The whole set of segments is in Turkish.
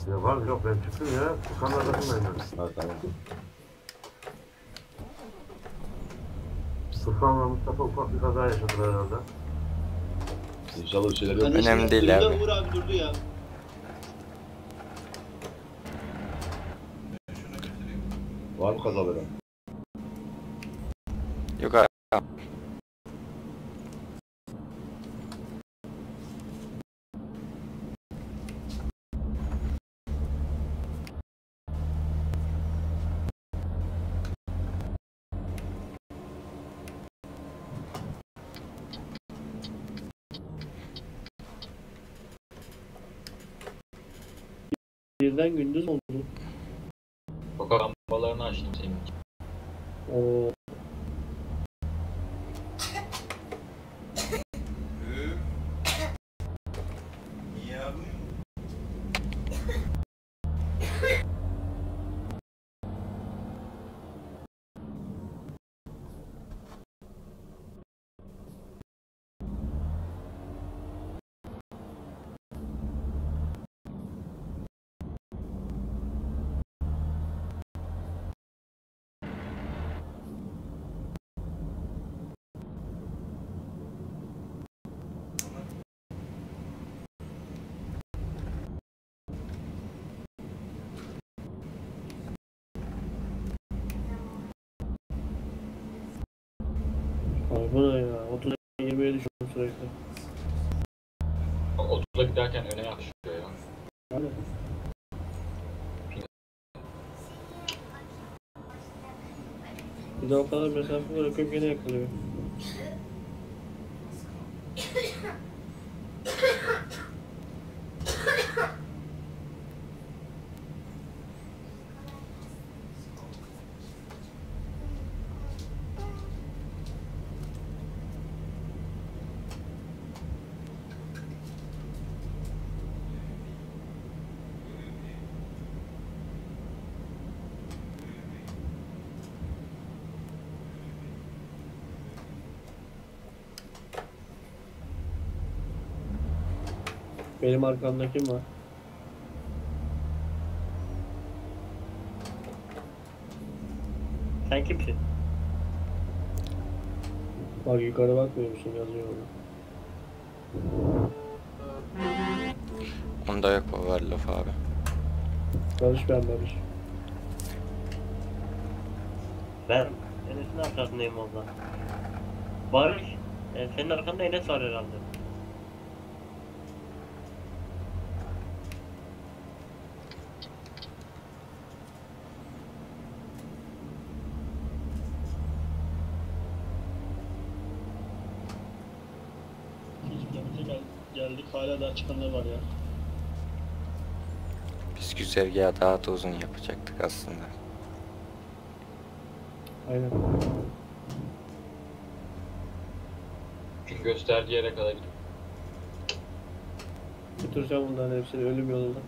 Ya var yok ben çıktım ya. Furkan'ın arkasındayım ben. Ha tamam. Furkan'la Mustafa ufak bir kaza yaşadılar herhalde. İnşallah bir şeyler yok. Önemli değil abi. Uğur abi durdu ya. Var mı kazaları? Yok abi. Birden gündüz oldu. Sokak lambalarını açtım senin için. Oo. Ay bu ne ya? 30'a 20'ye düşüyorum sürekli. 30'a giderken öne yakışıyor ya. Hani? Bir de o kadar mesafe bırakıp gene yakalıyor. Benim arkamda kim var? Sen kimsin? Bak yukarı bakmıyor musun? Yazıyor orada. Onda yok o var laf abi. Barış ben Barış. Ben Enes'in arkasındayım orada. Barış, senin arkanda Enes var herhalde. Geldik hala daha çıkanlar var ya. Biz güzergahı daha da uzun yapacaktık aslında. Aynen. Çünkü gösterdiği yere kadar gidiyor. Bitireceğim bunların hepsini ölüm yolunda.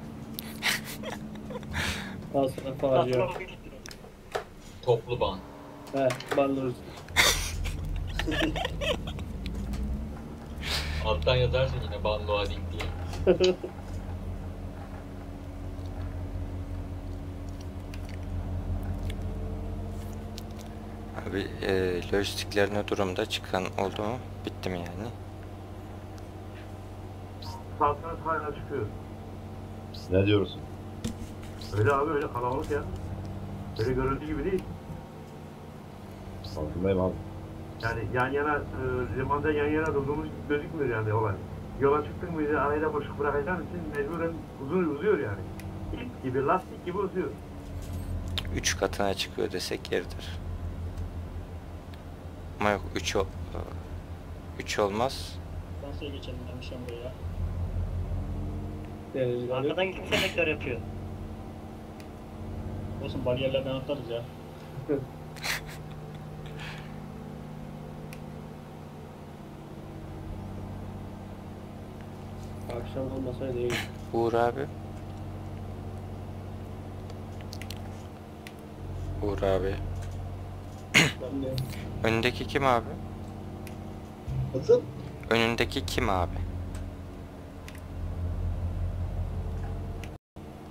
Al sana facia. Toplu ban. He, banlarız. Alttan yazarsın yine ban loading diye. Abi lojistikler ne durumda, çıkan oldu mu? Bitti mi yani? Saltanat hala çıkıyor. Ne diyorsun? Öyle abi öyle kalabalık ya. Böyle görüldüğü gibi değil. Farkındayım abi. Yani yan yana, limanda yan yana durduğumuz gözükmüyor yani olay. Yola çıktın mıydı arayı da boşluk bırakacağın için mecburen uzuyor yani. İp gibi, lastik gibi uzuyor. 3 katına çıkıyor desek yeridir. Ama yok 3 olmaz. Fransa'ya geçelim demişim buraya. Denizler. Arkadan kim selektör yapıyor? Olsun bariyerlerden atlarız ya. Akşam olmasaydı iyi. Uğur abi. Uğur abi. Ben de. Önündeki kim abi? Nasıl? Önündeki kim abi?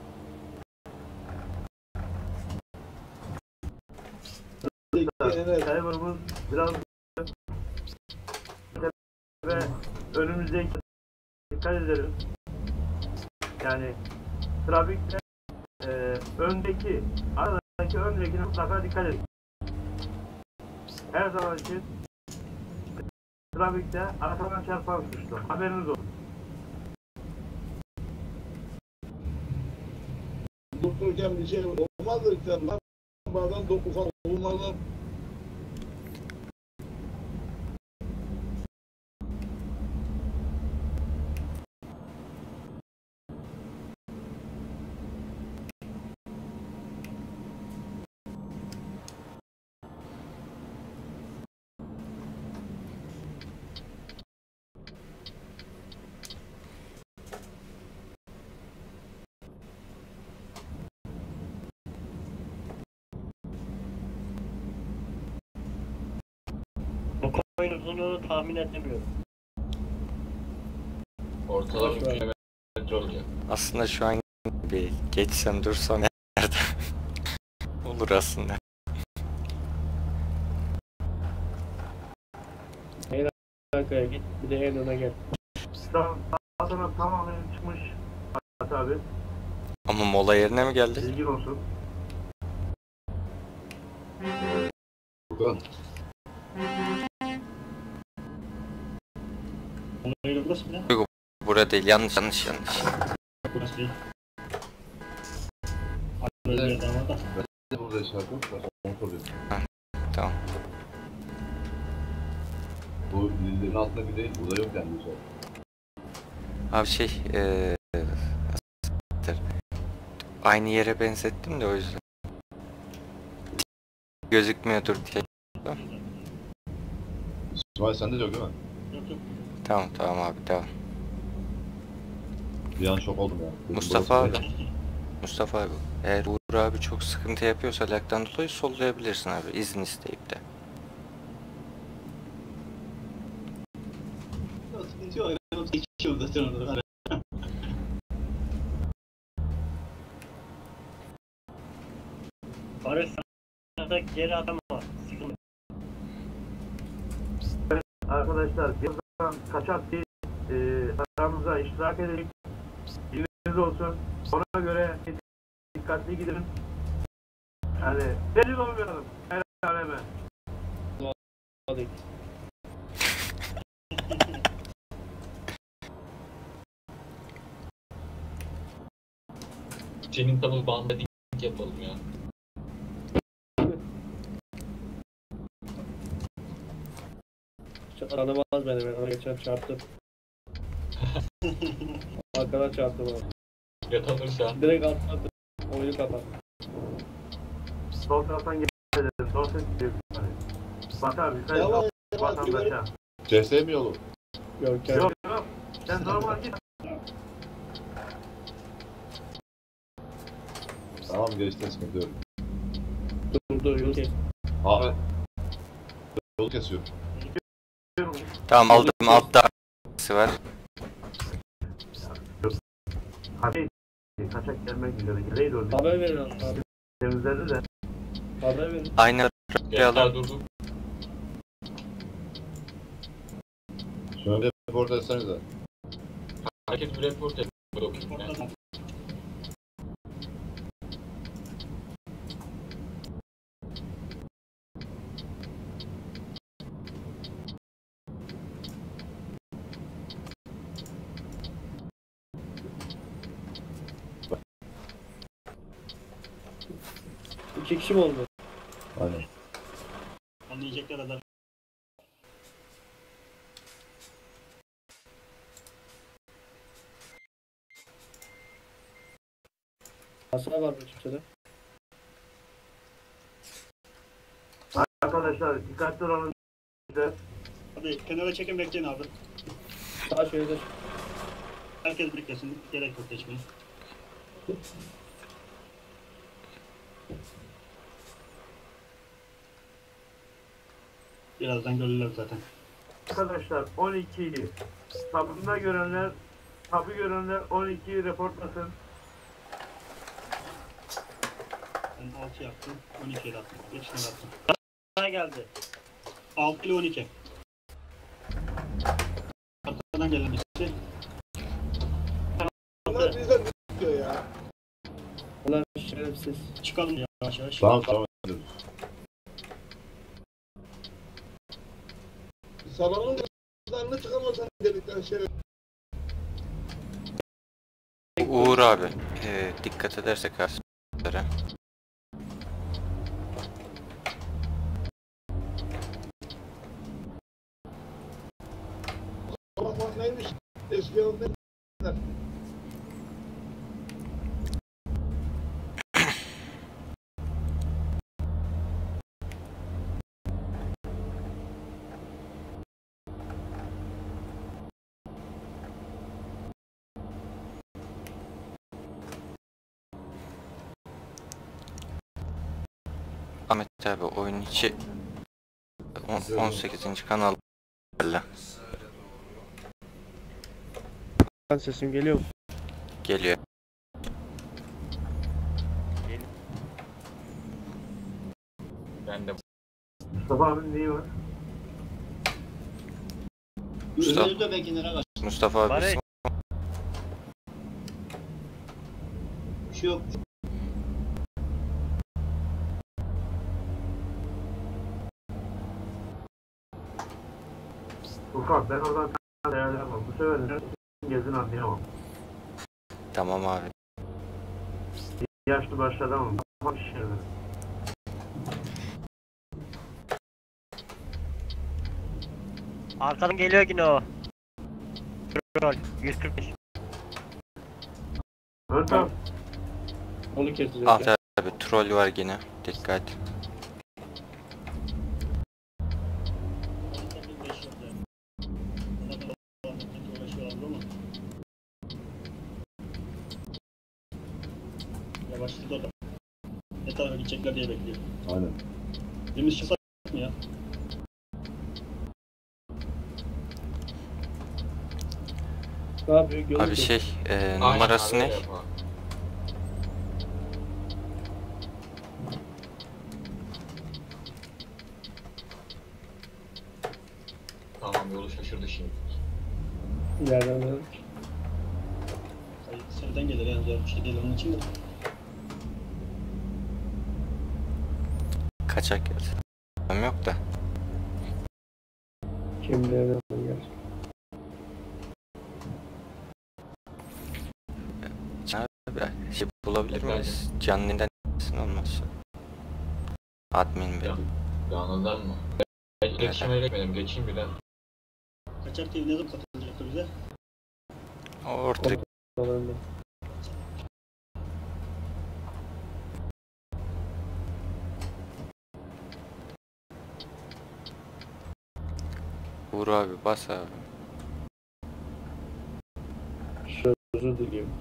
Evet. Cyber'ımız biraz ve önümüzdeki dikkat edelim. Yani trafikte öndekine mutlaka dikkat edin. Her zaman için trafikte arkadan çarpan suçlu. Haberiniz olsun. Dururken bir şey olmazdı işte. Bazen ufak olmalı. Bu koyun uzunluğunu tahmin edemiyorum. Ortalama 1 kilometre olacak. Aslında şu an bir geçsem dursam yerde olur aslında. Arkaya git. Bir de en öne gel. Daha sonra tamamen çıkmış abi. Ama mola yerine mi geldik? Bilgin olsun. Furkan. Onları burası mı ne? Burada değil, yanlış. Burası değil. Böyle bir adam da. Ne burada işaret yok da onu soruyorum. Tamam. Bu lillerin altında bir değil. Burada yok yani işaret. Abi aynı yere benzettim de o yüzden. Gözükmüyordur diye. İsmail sende de yok değil mi? Yok yok. Tamam abi devam. Bir an şok oldum ya. Dedim, Mustafa burası abi. Mustafa abi. Eğer Uğur abi çok sıkıntı yapıyorsa laktan dolayı sollayabilirsin abi. İzin isteyip de. Sıkıntı yok. Ben geçiyorum zaten onu. Barış sana geri atama. Sıkıntı. Arkadaşlar birazdan kaçak bir aramıza iştirak edelim. Bilginiz olsun. Ona göre dikkatli gidin. Yani rezil olmayalım. Her aleme. Hadi. Senin tabi banda link yapalım ya. Tanımaz beni. Ben ona geçen çarptım. Arkadan çarptım abi. Yatanırsa. Direkt atladım. Oyunu kapat. Sol taraftan gelelim. Sol ses gidiyor. Bak abi dikkat et. Yavaş Vatandaşa. CS mi yolu? Yok gel. Yok. Sen normal git. Tamam geçti sıkıntı yok. Dur yol kes. Abi. Yolu kesiyor. Tamam aldım, altta var. Hadi. Kaçak gelmek üzere. Geleydi orada. Haber verin abi. Temizledi de. Haber verin. Aynı Gençler alalım. durduk. Şöyle report etsenize. Herkes bir report et. Bakayım ben. İki kişi mi oldu? Aynen. Anlayacaklar kadar. Hasar var mı kimsede? Arkadaşlar dikkatli olun. Hadi kenara çekin bekleyin abi. Sağ şöyle. Herkes biriklesin. Gerek yok geçmeye. Birazdan görürler zaten. Arkadaşlar 12'yi tabunda görenler, tabu görenler 12'yi reportlasın. Ben 6 yaptım. 12'ye attım. 5'ine attım. Daha geldi. 6 ile 12. Arkadan gelen birisi. Bunlar bizden ne diyor ya? Ulan şerefsiz. Çıkalım yavaş yavaş. Tamam tamam. Salonun kızlarını çıkamazsan dedikten şey. Uğur abi. Dikkat edersek karşılara. Bak neymiş? Eski yolda. Ahmet abi oyun içi 18. kanal. Lan sesim geliyor mu? Geliyor. Ben de Mustafa abinin neyi var? Mustafa abi Barış. Bir şey yok. Ufak ben oradan değerli yapmam. Bu sefer de gezin anlayamam. tamam abi. Yaşlı başladı ama tamam şişirdi. Arkadan geliyor yine o. Rol 145. Ön taraf Onu keseceğiz. Ahmet abi troll var yine. Dikkat. Yavaşladı o da. Ne tarafa gidecekler diye bekliyor. Aynen. Deniz çıksak mı ya? Ne yapıyor? Gözü Abi şey Aynen numarası abi, ne? öyle yapalım. Tamam yolu şaşırdı şimdi. İleriden de. Hayır, seneden gelir yani zor bir şey değil onun için de. Kaçak geldi. Tamam yok da. Kimliğe gel. Abi şey bulabilir miyiz? Canlı'dan olmazsa. Admin benim. Yanından mı? Ben iletişime geçmedim. Geçeyim bir de. Kaçak TV ne zaman katılacaktı bize? Orta Dolarında. Uğur abi bas abi. Özür diliyorum.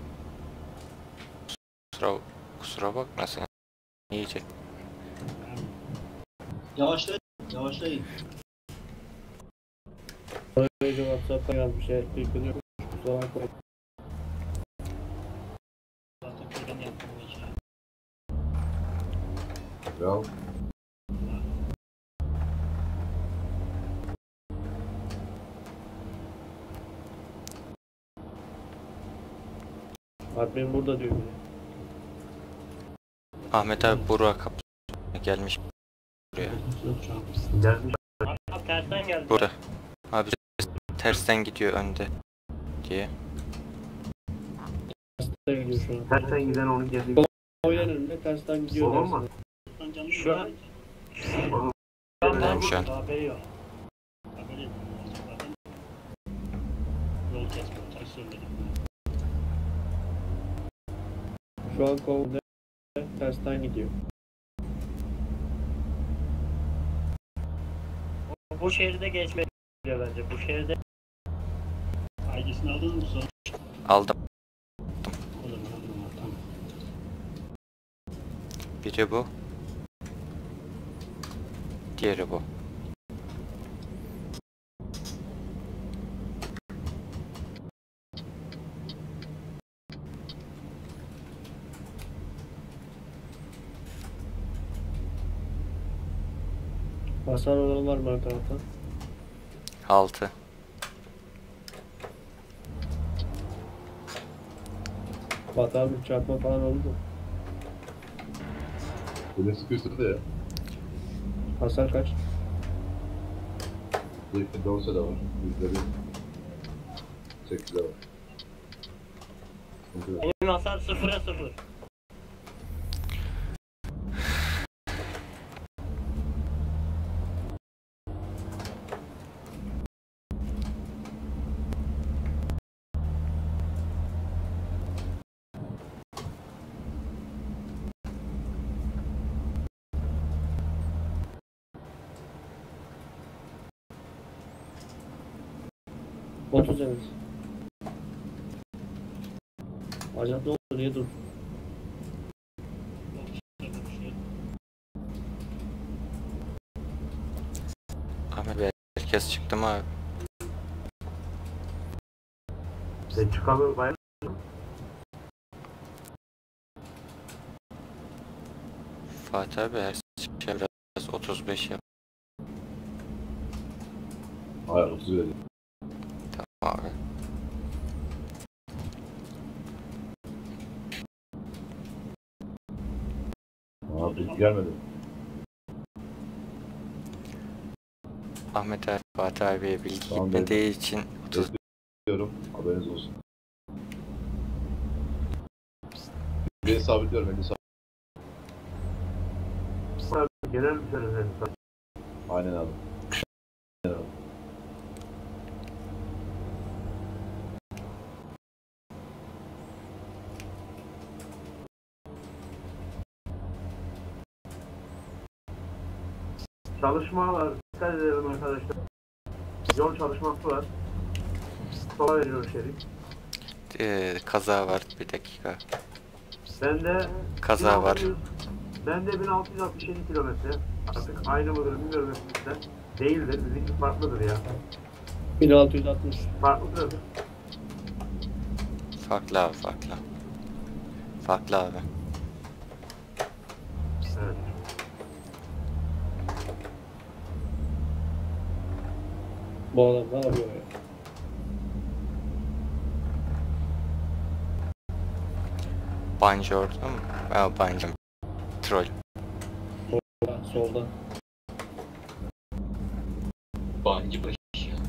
Kusura bakma sen. İyice. Yavaşlayın, yavaşlayın. Böylece WhatsApp'a yazmış. Elektrikli yok. Kusura bakmayın. Zaten köyden yaptım bu işi. Ya Admin burada diyor bile. Ahmet abi Burak'a gelmiş buraya. gelmiş. Abi tersten geldi. Burada. Abi tersten gidiyor önde diye. Tersten gidiyor şu an. Tersten giden onun geldiği Oyun önünde tersten gidiyor. Olur mu? dersin. Şu an. Tamam şu an. Haberi yok. Haberi yok. Zaten yol kesmiyor. Ters söyledik. Şu an kovda tersten gidiyor. Bu şehirde geçmek diyor bence. Bu şehirde ailesini aldınız mı sonra? Aldım. O zaman tamam. Biri bu. Diğeri bu. Hasar olan var mı her tarafta? 6. Bat abi çarpma falan oldu mu? Beni sıkıştırdı ya. Hasar kaç? Zeytin dorsa da var. %1. 8'de var. Sıkıntı yok. Benim hasar 0'a 0. Otuz evet. Acaba ne oldu? Niye dur? Ahmet Bey herkes çıktı mı abi? Sen çıkalı bayağı Fatih abi her şey biraz 35 yap. Hayır 30 verdi. Tamam abi. Abi gelmedi. Ahmet abi Fatih abiye bilgi Tamam, gitmediği için Diyorum. Haberiniz olsun. Beni sabitliyorum. Beni genel bir söyleseniz. Aynen abi. Aynen abi. Çalışma var. Dikkat edelim arkadaşlar. Yol çalışması var. Sola veriyor şerit. kaza var bir dakika. Bende Kaza var. Bende 1667 kilometre. Artık aynı mıdır bilmiyorum sizden. Değildir. Bizimki farklıdır ya. 1660. Farklıdır. Farklı abi farklı. Farklı abi. Evet. Bu adam ne yapıyor ya? Bancı orada mı? Ha bancı. Troll. Solda. Bancı başı.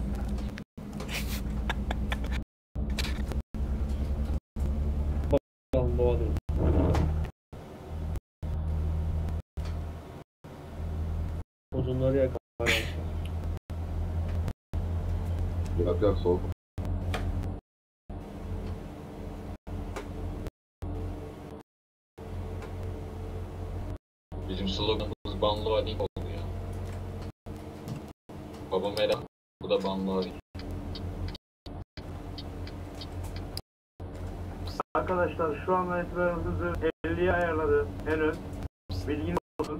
Tamam bu adam. Uzunları yakar. Yak sol. Bizim sloganımız Banlı Ali oldu ya. Babam Eren, bu da Banlı Ali. Arkadaşlar şu anda itibaren hızı 50'ye ayarladı. En ön. Bilginiz olsun.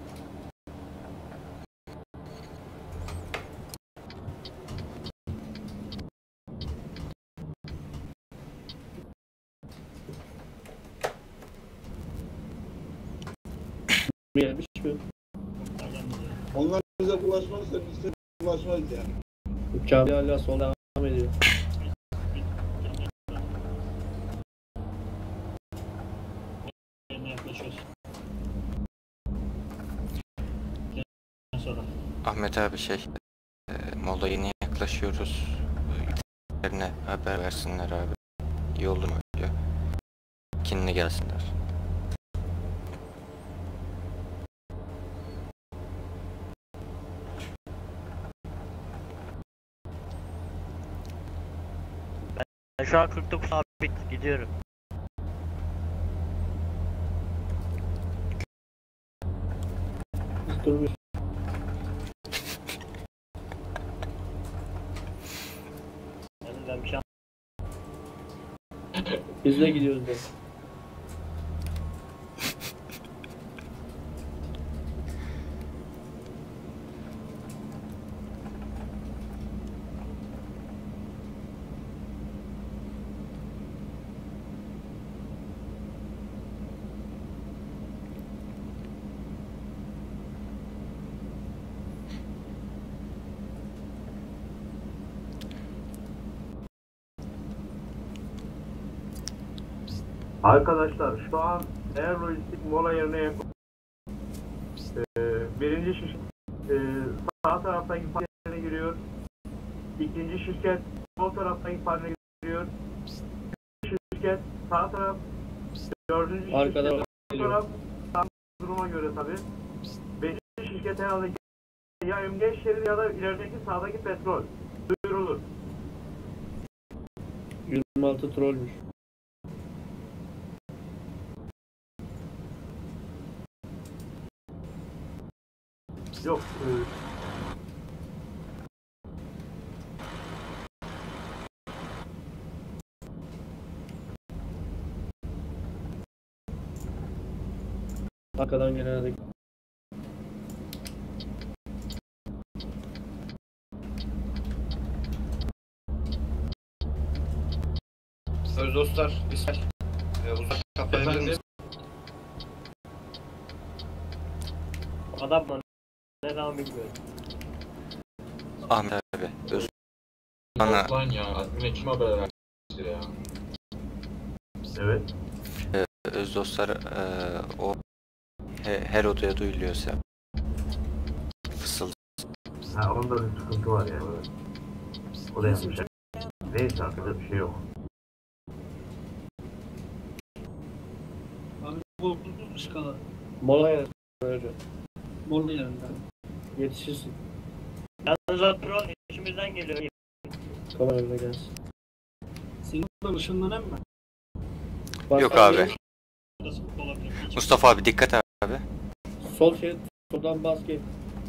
Gelmiş mi? Onlar bize bulaşmazsa biz de bulaşmayız yani. Kamil hala solda devam ediyor. Ahmet abi mola yeni yaklaşıyoruz. İlerine haber versinler abi. İyi oldu mu diyor. Kinli gelsinler. Ben şu an 49 sabit gidiyorum. Biz durmuyoruz. Ben bir şey Biz de gidiyoruz be. Arkadaşlar şu an eğer lojistik mola yerine yakın. Birinci şirket sağ taraftaki park yerine giriyor. İkinci şirket sol taraftaki park yerine giriyor. Şirket sağ taraf. Dördüncü Arkada şirket sol geliyor. taraf. Tam duruma göre tabi. Beşinci şirket herhalde ya emniyet şeridi ya da ilerideki sağdaki petrol. Duyurulur. 26 trollmüş. Yok. Arkadan gelene de Öz dostlar, İsmail. Uzak kapayabilir miyiz? Adam mı? Ne zaman bilmiyorum. Ahmet abi. Bana Yok lan ya. Admin'e kim haber verdi ya? Evet. öz dostlar o her odaya duyuluyorsa fısıldı. Ha onda bir sıkıntı var yani. O da yapmış. Neyse arkada bir şey yok. Korkuldun mu skala? mola yerine hocam. Morlu yerinde. Yetişirsin. Yalnız o troll içimizden geliyor. Kamera önüne gelsin. Senin burada ışınlanan mı? Yok abi. Burası olabilir. Mustafa abi dikkat abi. Sol şerit, soldan bas gel.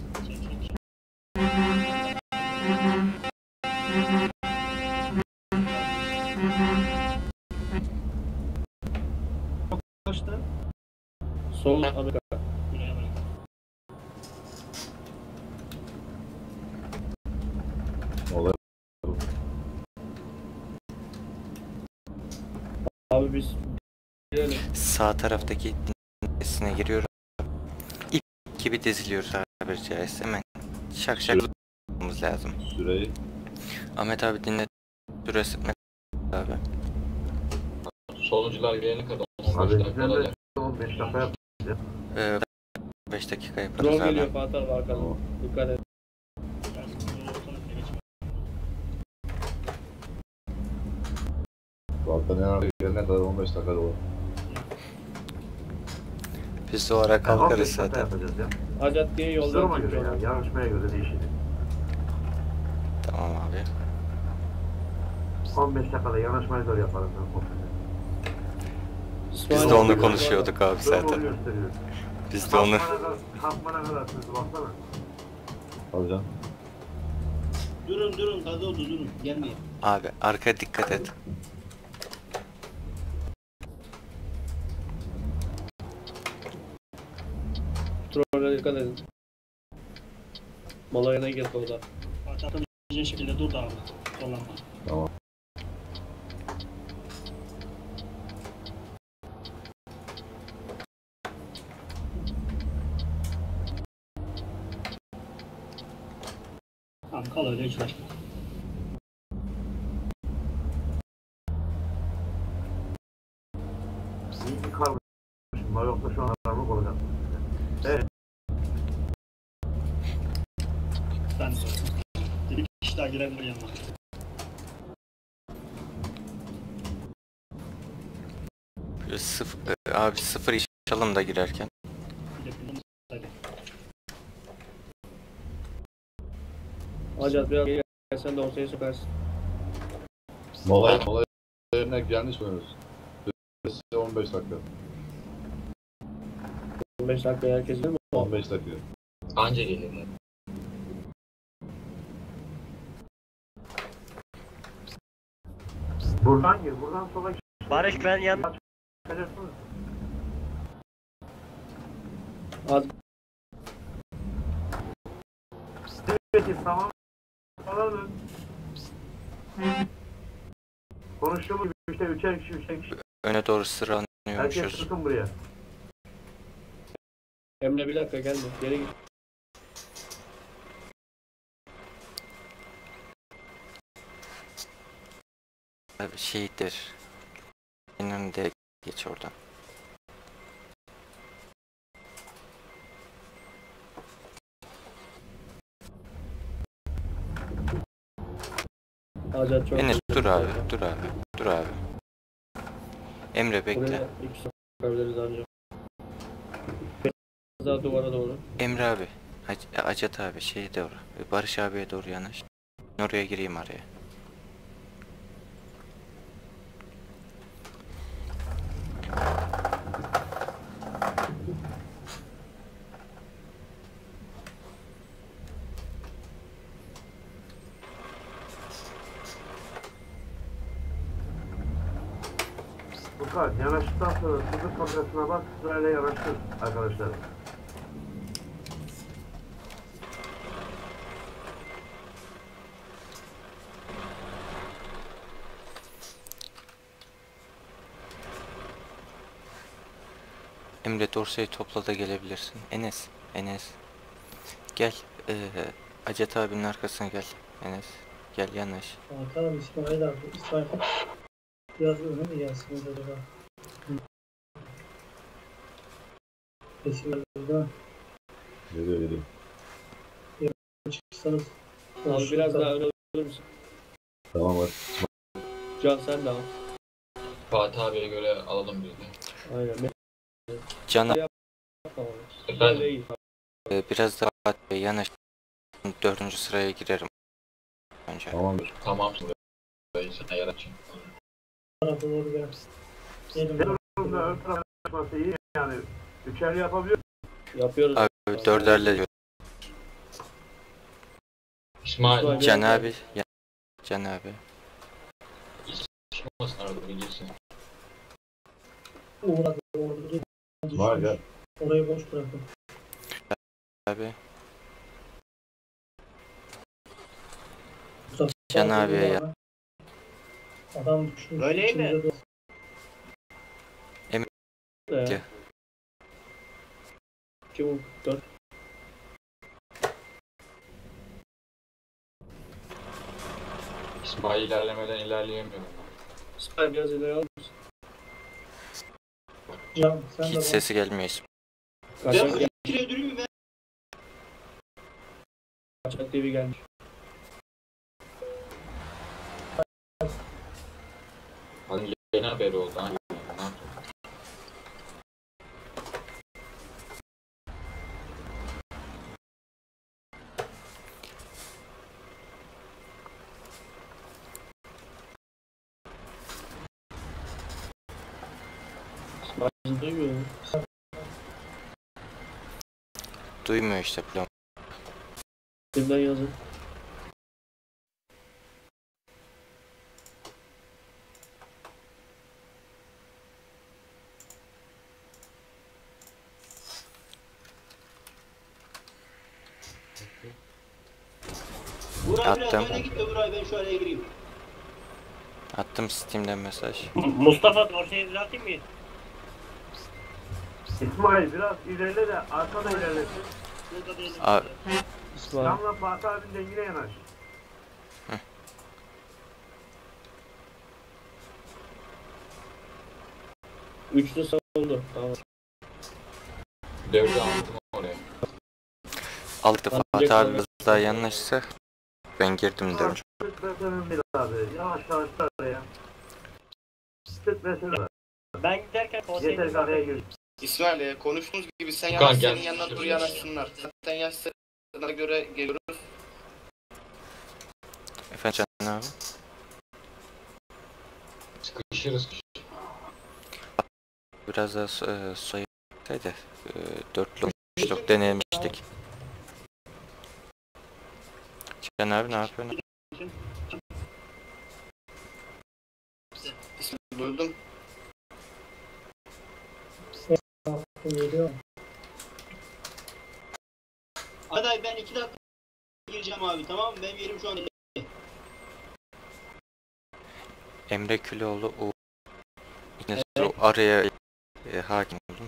Kaçta? Sol Amerika. Olay. Abi biz girelim. Sağ taraftaki dinlesine giriyoruz. İp gibi diziliyoruz tabiri caizse. Hemen şak şak yapmamız lazım. Süreyi Ahmet abi dinle süresi abi. Soluncular gelene kadar 15 Abi dakika bizden de olacak. 15 dakika yap. 5 dakika Drone yaparız geliyor abi. Fatih abi arkadan. Dikkat et. Balkan yerine kadar 15 dakika olur. Biz de o ara Yani kalkarız 15 dakika zaten. yapacağız ya. Acat diye yoldan Duruma göre çıkıyor. yani. Yarışmaya göre değişir. Tamam abi. 15 dakikada yanaşmayı zor yaparız. Biz de onu konuşuyorduk abi Durum zaten. onu gösteriyor. Biz de onu. Kalkmana kadar sözü baksana. Alacağım. Durun tadı oldu durun. Gelmeyin. Abi arkaya dikkat et. Troll'e dikkat edin. Mola yerine gir solda. Atabileceğin şekilde dur da abi. Sollanma. Tamam. Tamam kal öyle hiç uğraşma. İyi bir karmışım. Yoksa şu an karmak olacak. Evet. Ben de. Bir kişi daha girebilir yanına. Böyle abi sıfır iş çalım da girerken. Bir de bildiğimiz sayı. Acat biraz geri gel, sen de ortaya sokarsın. Mola yerine yanlış söylüyoruz. Süresi 15 dakika. 15 dakika herkes değil mi? 15 dakika. Anca geliyor. Buradan gir. Buradan sola Barış ben yan çıkacaksınız. Az Evet, tamam. Alalım. Konuştuğumuz gibi işte üçer kişi. Öne doğru Herkes sıralanıyormuşuz. tutun buraya. Emre bir dakika gelme. Geri git. Abi şeydir. En önde Geç oradan. Hacat çok Enes dur güzel. abi, dur abi, dur abi. Emre bekle. Buraya ilk sokabiliriz ancak. Biraz daha duvara doğru. Emre abi, Acat abi şeye doğru. Barış abiye doğru yanaş. Oraya gireyim araya. Furkan yanaştıktan sonra sızı kamerasına bak, sırayla yanaştır arkadaşlar. Emre dorsayı topla da gelebilirsin. Enes. Gel, Acat abinin arkasına gel. Enes, gel yanaş. Tamam İsmail abi. İsmail biraz öne mi gelsin acaba? Kesin burada. Geliyor. Çıksanız. Abi biraz daha öne alır mısın? Tamam hadi. Can sen de al. Fatih abiye göre alalım biz de. Aynen. Can abi, Tamam. Böyle Efendim? iyi. biraz daha yanaş. 4. sıraya girerim. Önce. Tamamdır. Tamam şimdi. Sana yer açayım. Tarafa doğru gel. Gelin. Ne durumda ön taraf yanaşması iyi yani. Üçerli yapabiliyor. Yapıyoruz. Abi 4'erle diyor. İsmail. Can abi, Can abi. Çıkmasın arada bir girsin. Uğur abi orada dur. Var gel. Orayı boş bırakın. Abi. Mustafa Can abiye abi, ya. Adam düşmüş. Öyle mi? içinde dur. Gel. 2-4. İsmail ilerlemeden ilerleyemiyorum. İsmail biraz ileri al mısın? Can sen de Hiç bak. sesi gelmiyor İsmail. Kaçak gel. İkiliye durayım mı ben? Kaçak TV gelmiş. Hani yeni haberi oldu. Hani ne yapayım? İsmail bizi duymuyor mu? Duymuyor işte plan. Kimden yazın? Burak biraz Attım. öne git de Burak ben şu araya gireyim. Attım Steam'den mesaj. Mustafa dorsayı düzelteyim mi? İsmail biraz ilerle de arkada ilerlesin. Burada değilim. Abi, İsmail. Camla Fatih abinin dengine yanaş. Üçlü sağ oldu. Tamam. Devre aldım oraya. aldı Ben Fatih direkt abi olarak- biraz daha yanaşsa ben girdim demiş. Sık meselem bir abi. Yavaş araya. Sık mesele. Ben giderken dorsayı Yeter ki araya gir. İsmail konuştuğunuz gibi sen Furkan, yanaş gel. senin yanına dur yanaşsınlar. Zaten yaşlarına göre geliyoruz. Efendim Can abi. Sıkışırız. Biraz daha sayıydı. 4'lü olmuştuk, denemiştik. Can abi ne yapıyorsun? İsmail duydum. Geliyor. Hadi ben 2 dakika gireceğim abi, tamam mı? Benim yerim şu an. Emre Küloğlu o ikiniz o araya hakim olun.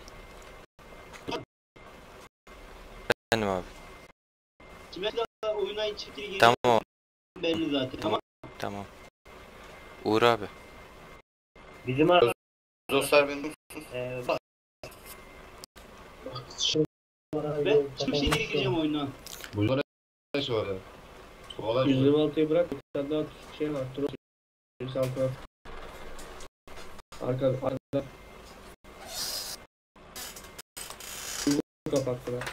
Efendim abi. Kimetle oyuna çiftliğe gireceğim Tamam belli zaten. Tamam. tamam. Uğur abi. Bizim arada Dostlar benim. Bak Ben çıkıp şey geri gireceğim oyundan. Bunlar ne sonra? Kolay mı? 126'yı bırak. Bir tane daha şey var. Tur altına. Arka. Kapattılar.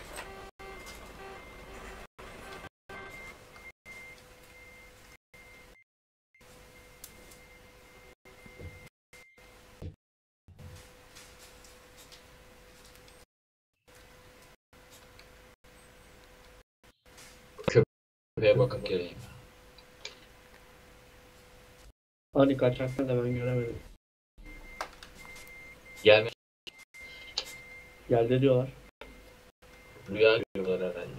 Köpeğe bakıp geleyim. Hani kaçaklar da ben göremedim. Gelme. Geldi diyorlar. Rüya görüyorlar herhalde.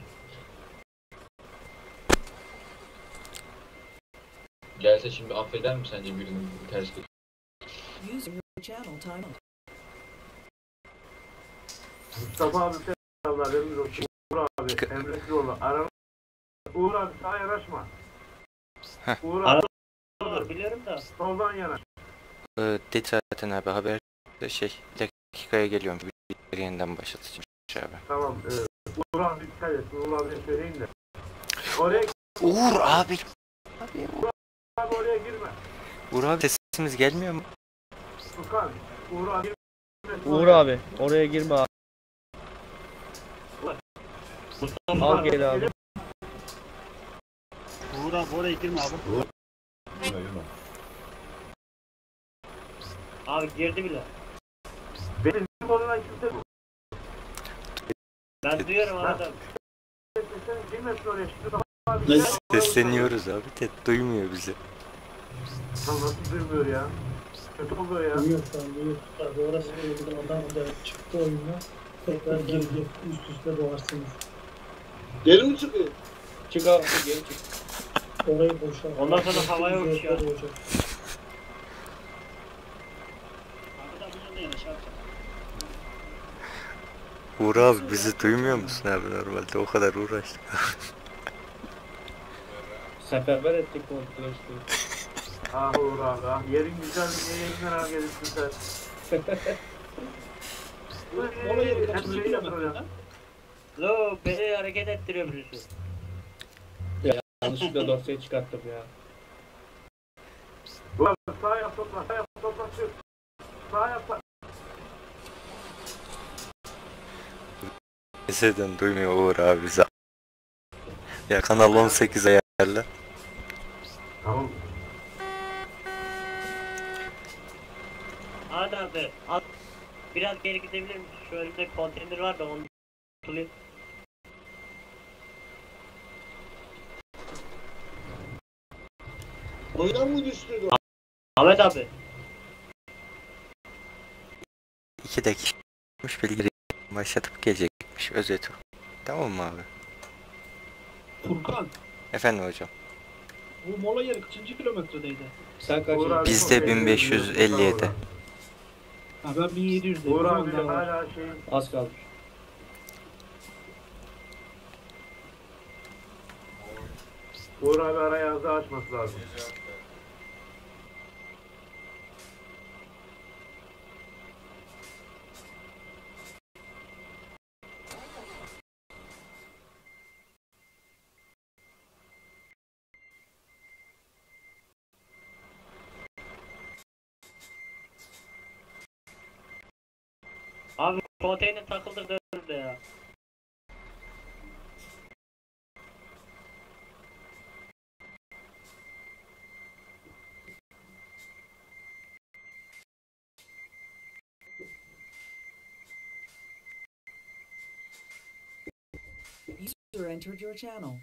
Gelse şimdi affeder mi sence birinin ters bir... Mustafa abi selamlar. Emir olsun. Uğur abi. Emre Sizoğlu. Arama. Uğur abi sağa yanaşma. Heh. Uğur abi Dur biliyorum da. soldan yanaş. Dedi zaten abi haberde şey dakikaya geliyorum. Bir yeniden başlatacağım abi. Tamam. Uğur abi dikkat et. Uğur abi söyleyeyim de. Oraya Uğur abi. abi oraya girme. Uğur abi sesimiz gelmiyor mu? Furkan. Uğur abi girme. Uğur abi oraya girme abi. Al gel abi. Uğur abi oraya girme abi. Yürüme. Abi girdi bile. Benim konudan kimse bu. Ben duyuyorum adam. Sen girmesin oraya. Şimdi abi. Ne? Sesleniyoruz abi de duymuyor bizi. Tam nasıl duymuyor ya? Kötü oluyor ya. Duyuyor şu an duyuyor. Tabii orası böyle bir adam da çıktı oyuna. Tekrar gir üst üste doğarsınız. Geri mi çıkıyor? Çık abi geri çık. Orayı boşalt. Ondan sonra havaya uçuyor. Doğacak. Abi da bunun da yanaş abi. Uğur abi bizi duymuyor musun abi normalde o kadar uğraştık. Seferber ettik kontrol işte. Ah Uğur abi ah. Yerin güzel niye yerinden al gelirsin sen. Mola yeri kaçıncı Emre'yi kilometre yatırıyor. lan? Lo beni hareket ettiriyor birisi. Yanlışlıkla dosyayı çıkarttım ya. Uğur abi sağ yap topla. Sağ yap topla. Sağ yap. Liseden duymuyor Uğur abi bizi. Ya kanal 18 ayarla. Tamam. Hadi abi. Al. Biraz geri gidebilir misin? Şu önümde konteyner var da onu tutulayım. Oyundan mı düştü? Ahmet abi. 2 dakikamış bilgi başlatıp gelecekmiş özeti. Tamam mı abi? Furkan, Efendim hocam. bu mola yeri kaçıncı kilometredeydi? Sen kaç? Uğur abi Bizde çok 1557. Ha ben 1700'deyim. Uğur O zaman abi daha var. hala şey. Az kalmış. Uğur abi araya hızlı açması lazım. Abi konteyner takıldı döndü ya. User entered your channel.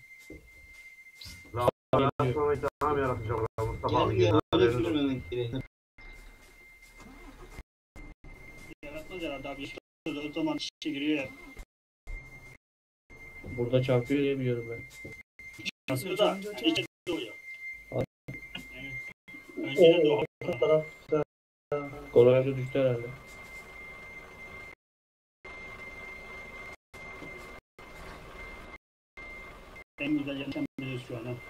Açmamayı tamam yaratacağım Mustafa abi. Gel öyle Haberiniz olsun. sürmemek gerek. Yaratmaz herhalde abi. İşte o zaman işe giriyor ya. Burada çarpıyor diye biliyorum ben. Aslında da içe doğuyor. Abi. Evet. Önceden doğuyor. O taraf Kolayca düştü herhalde. En güzel yaşam biliyoruz şu an. Ha.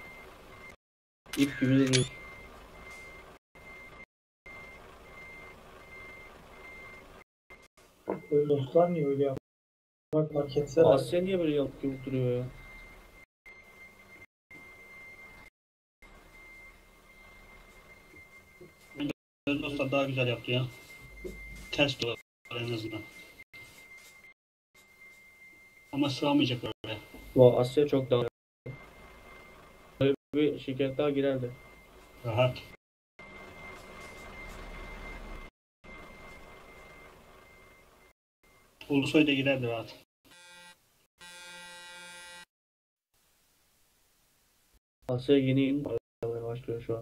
İp gibi duruyor. Dostlar niye öyle yapıyor? Bak fark etsene. Asya niye böyle yapıp duruyor ya? Dostlar daha güzel yaptı ya. Ters duvar en azından. Ama sığamayacak oraya. Bu Asya çok daha böyle bir şirket daha girerdi. Rahat. Ulusoy da girerdi rahat. Asya yeni başlıyor şu an.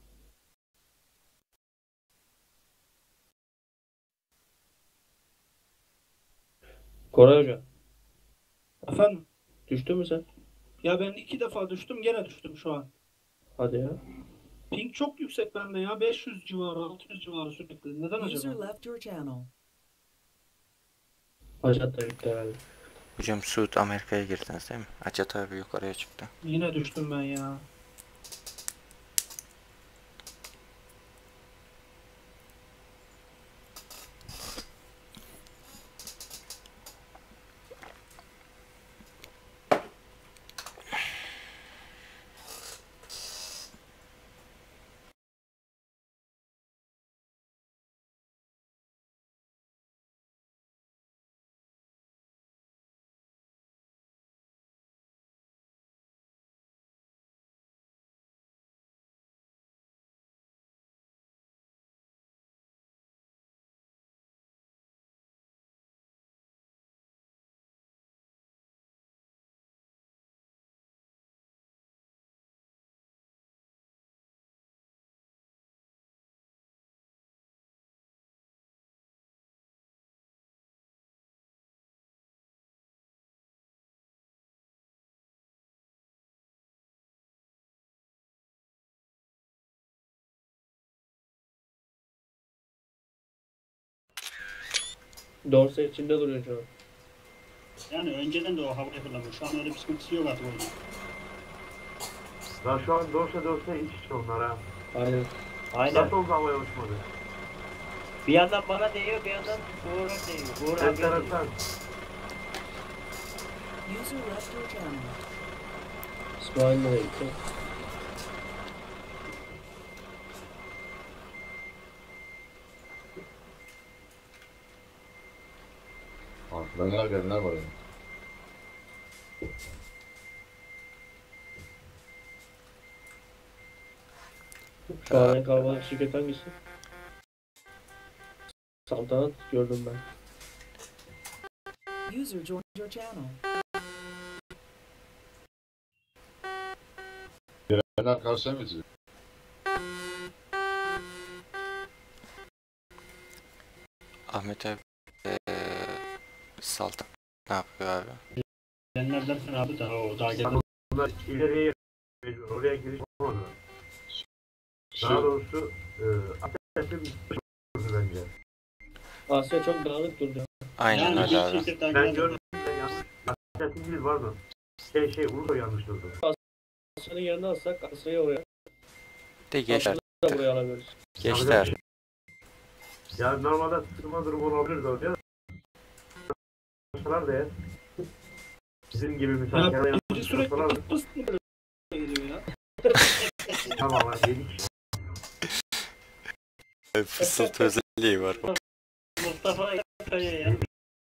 Koray Hoca, Efendim? düştün mü sen? Ya ben 2 defa düştüm, gene düştüm şu an. Hadi ya. Ping çok yüksek bende ya. 500 civarı, 600 civarı sürekli. Neden User acaba? left your channel. Acat da gitti herhalde. Hocam Suud Amerika'ya girdiniz değil mi? Acat abi yukarıya çıktı. Yine düştüm ben ya. Dorse içinde duruyor şu an. Yani önceden de o havaya fırlamış. Şu an öyle bir sıkıntısı yok artık orada. Daha şu an dorsa iç içe onlar ha. Aynen. Aynen. Nasıl oldu havaya uçmadı? Bir yandan bana değiyor, bir yandan Uğur'a değiyor. Uğur abi değiyor. Enteresan. User left your channel. İsmail nereye gitti? Arkadan gelenler var yani. Şu an en kalabalık şirket hangisi? Saltanat gördüm ben. User joined your channel. Gelenler karşıya mı geçecek? Ahmet abi Saltan ne yapıyor abi? Gelenler derken abi daha o daha gelen. Bunlar ileriye mecbur. Oraya giriş olmadı. Daha doğrusu Atatürk'ün bence. Asya çok dağınık durdu. Aynen Yani öyle bir abi. şirket daha Ben geldi. gördüm ben yanlış. Atatürk'ün değil pardon. Ulusoy yanlış durdu. Asya'nın yerine alsak Asya'yı oraya. De geçer. Asya'yı da buraya alabiliriz. Geçler. Ya normalde sıkılma durumu olabilir de oraya. Başlar da ya. Bizim gibi misafirlere Ya biri yapmışlar. sürekli pıs diye geliyor ya. Tamam hadi yedik. Fısıltı özelliği var. Mustafa Kaya ya.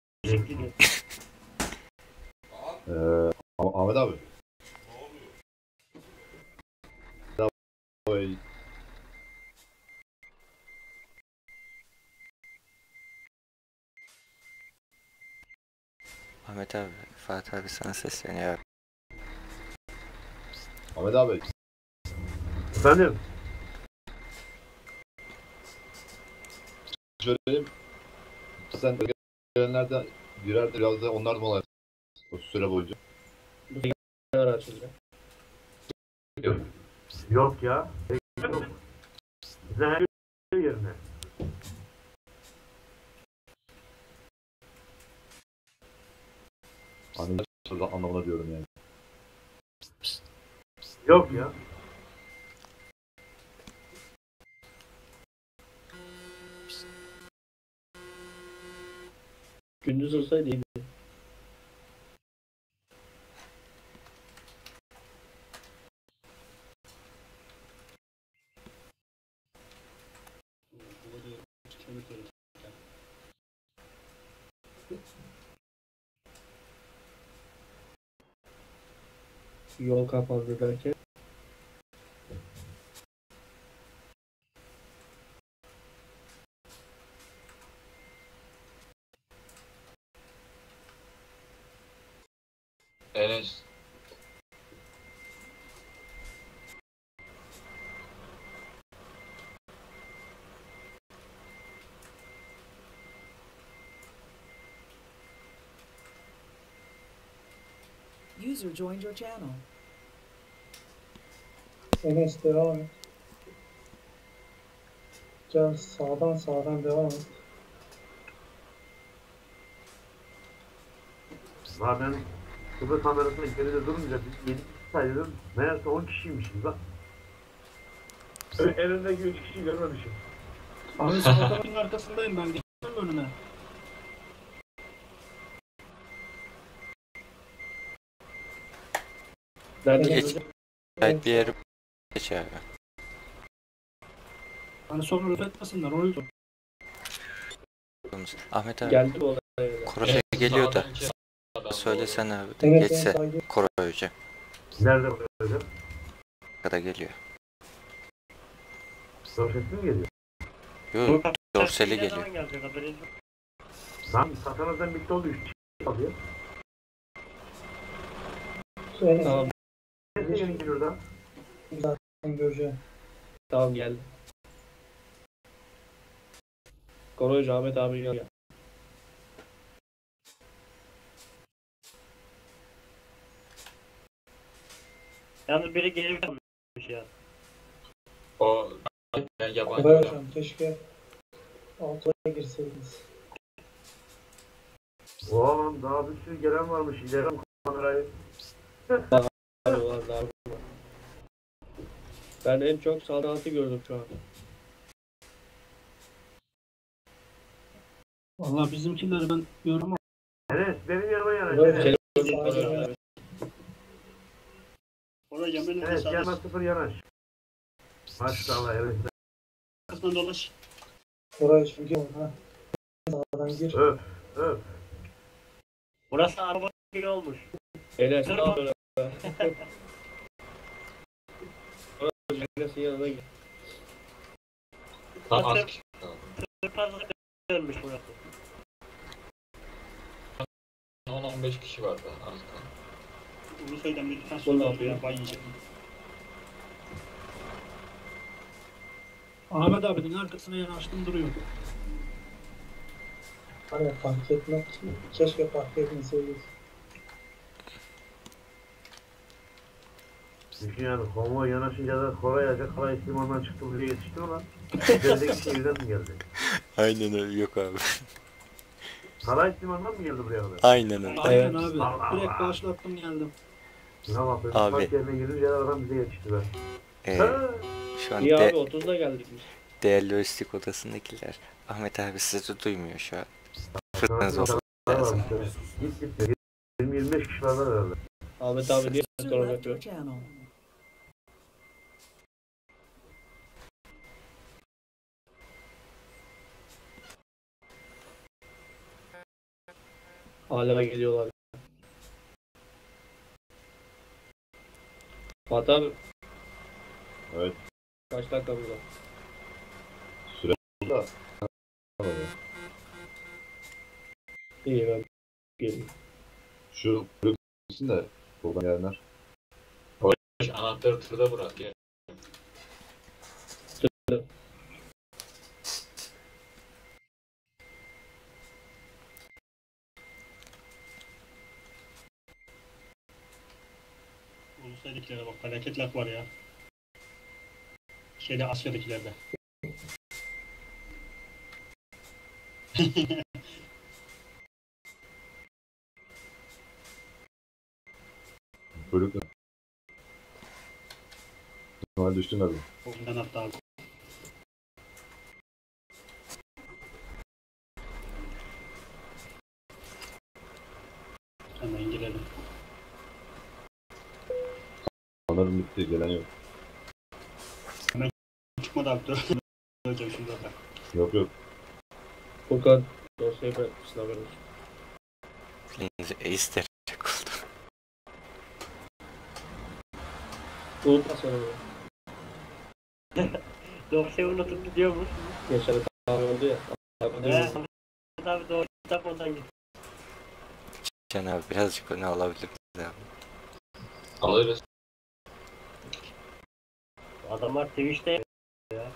Ahmet abi. Oy. Ahmet abi, Fatih abi sana sesleniyor. Ahmet abi. Efendim? Söyleyeyim. Sen gelenlerden birer de biraz da onlar da mola o süre boyunca. Bu sefer açılacak. Yok ya. Yok. Zehir yerine. Anlamına diyorum yani. Yok ya. Gündüz olsaydı iyiydi. Yol kapandı derken. Enes. User joined your channel. Enes devam et. Can sağdan devam et. Zaten Kıbrıs kamerasında geride durunca biz 7 kişi saydım. Meğerse 10 kişiymişiz lan. Elindeki 3 kişiyi görmemişim. Abi sağ tarafın arkasındayım ben. Geçtim önüne. Nerede Enes, geçecek? Evet, bir yere geç abi. Hani sonra röp etmesinler o yüzden. Ahmet abi Geldi bu olay. Koray geliyor da. Sağdan içeri adam Söylesen abi. Evet, Geçse ben Koray Hoca. Nerede böyle? Kadar geliyor. Sohbetli mi geliyor? Yok, Dorsel'e Ne geliyor. zaman gelecek haberiniz yok. Lan satanızdan bitti oldu 3 kişi kalıyor. Enes Tamam, Neyse yeni geliyor da. zaten göreceğim. tamam geldi. Koray Ahmet abi gel. Yalnız biri geri kalmış ya. O ben yabancı Koray adam. hocam keşke altıya girseydiniz. Oğlum daha bir sürü gelen varmış. İlerim kamerayı. Abi var daha. Ben en çok saltanatı gördüm şu an. Valla bizimkileri ben görüyorum ama Enes benim yanıma yanaş. Koray Enes, hocam Koray abi. Hocam benim Enes sağdan yanıma 0 yanaş. Maşallah Enes. arkasından dolaş. Koray çünkü ha. Sağdan gir. Öf öf. Burası araba gibi olmuş. Enes ne yapıyor? Koray Enes'in yanına gel. Tam az kişi kaldı. Fazla dönmüş burası. 10-15 kişi var daha az kaldı. Bunu söyledim lütfen Bu ne sonra yapıyor? ya. Bay yiyeceğim. Ahmet abinin arkasına yanaştım duruyor. Hani fark etmek keşke fark etmeseydik. Düşün yani konvoy yanaşınca da Koray Hoca Kalay İstiman'dan çıktı buraya yetişti mi lan? Üzerindeki şehirden mi geldi? Aynen öyle, yok abi. Kalay İstiman'dan mı geldi buraya kadar? Aynen öyle. Aynen Evet. abi. Allah Direkt Allah. başlattım geldim. Ne bak Abi. park yerine girince adam bize yetişti be. Şu an İyi abi 30'da geldik biz. değerli lojistik odasındakiler. Ahmet abi sizi duymuyor şu an. Fırtınız olsun lazım. Git git. 20-25 kişi var herhalde. Ahmet abi diye User sorun left your yapıyor. channel. Hala geliyorlar. Fatih abi Evet. kaç dakika burada? Süre da. İyi ben geleyim. Şu gitsin de buradan gelenler. Anahtarı tırda bırak ya. Uluslararası bak felaket laf var ya. Şeyde Asya'dakilerde. Bölük. Normal düştün abi. Ondan hatta abi. Sanırım bitti. Gelen yok. Çıkmadı abi dur. Hocam şimdi bak. Yok yok. Furkan dosyayı bırakmışsın haberin olsun. İsterecek oldu. Unutma sen onu. Dosyayı unutup gidiyor musun? Geçen abi oldu ya. Abi diyor musun? Abi doğru kitap ondan git. Can abi birazcık öne alabilir miyiz abi? Alırız. Adamlar Twitch'te ya.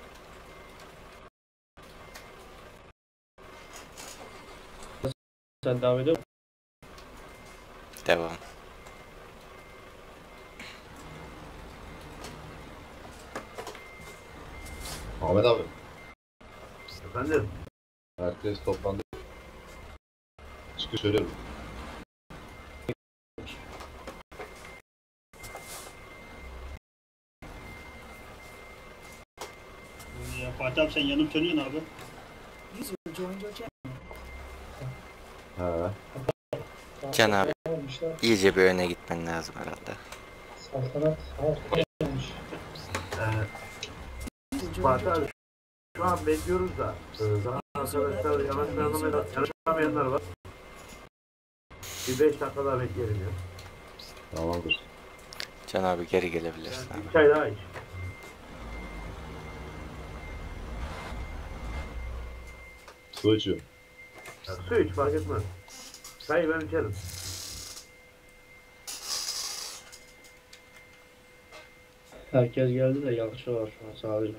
Sen devam ediyor musun? Devam. Ahmet abi. Efendim? Herkes toplandı. Çıkış söylüyorum. Ya Fatih abi sen yanıp sönüyorsun abi. User joined your channel. He. Can abi Almışlar. iyice bir öne gitmen lazım herhalde. Saltanat harika olmuş. User joined Fatih your abi şu an bekliyoruz da daha arkadaşlar yanaşmayanlar var. Bir 5 dakika daha bekleyelim ya. Tamamdır. Can abi geri gelebilirsin Yani abi. bir çay daha iç. Su içiyorum. Ya, su iç fark etmez. Çayı ben içerim. Herkes geldi de yanlış var şu an sadece.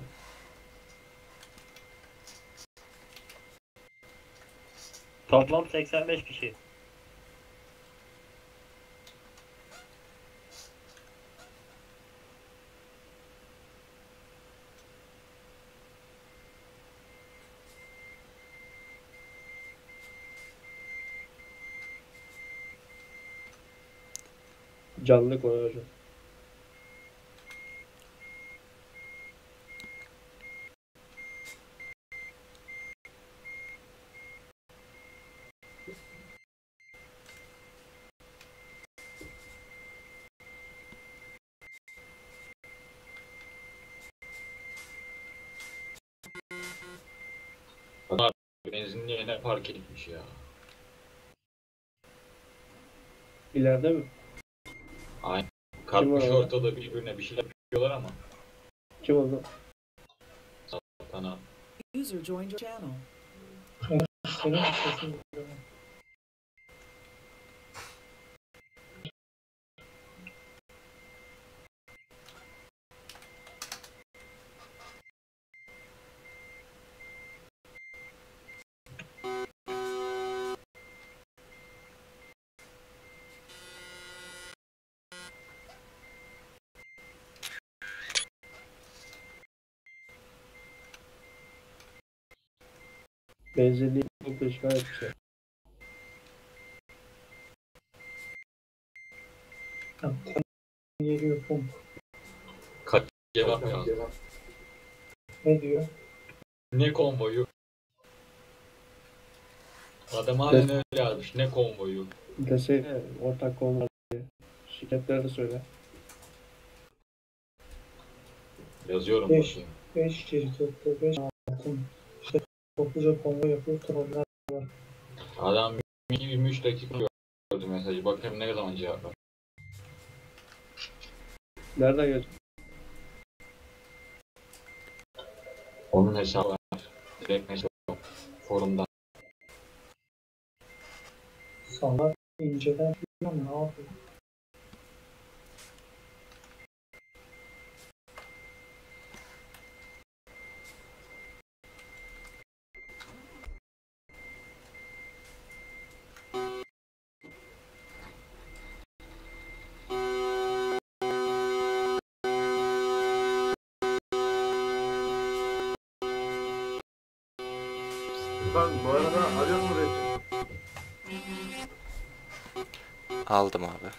Toplam 85 kişi. Canlı koy hocam. Benzinli yerine park etmiş ya. İleride mi? Aynen. Kalkmış Kim o? ortada birbirine bir şeyler yapıyorlar ama. Kim oldu? Sana User joined your channel. Senin sesin geliyor. Benzinliği komple işgal etmişler. Geliyor pump. cevap yazdı. Ne diyor? Ne konvoyu? Adam halen öyle yazmış. Ne konvoyu? Desene ortak konular diye. Şirketlere de söyle. Yazıyorum Beş. bakayım. 5 şirkette 5 altın. İşte topluca konvoy yapıyor. Troller. Adam 23 dakika gördü mesajı. Bakayım ne zaman cevap ver. Nereden geldin? Onun hesabı var. Direkt mesaj forumdan. Salak inceden bilmem ne yapıyor. Furkan bu arada alıyor mu resim? Aldım abi.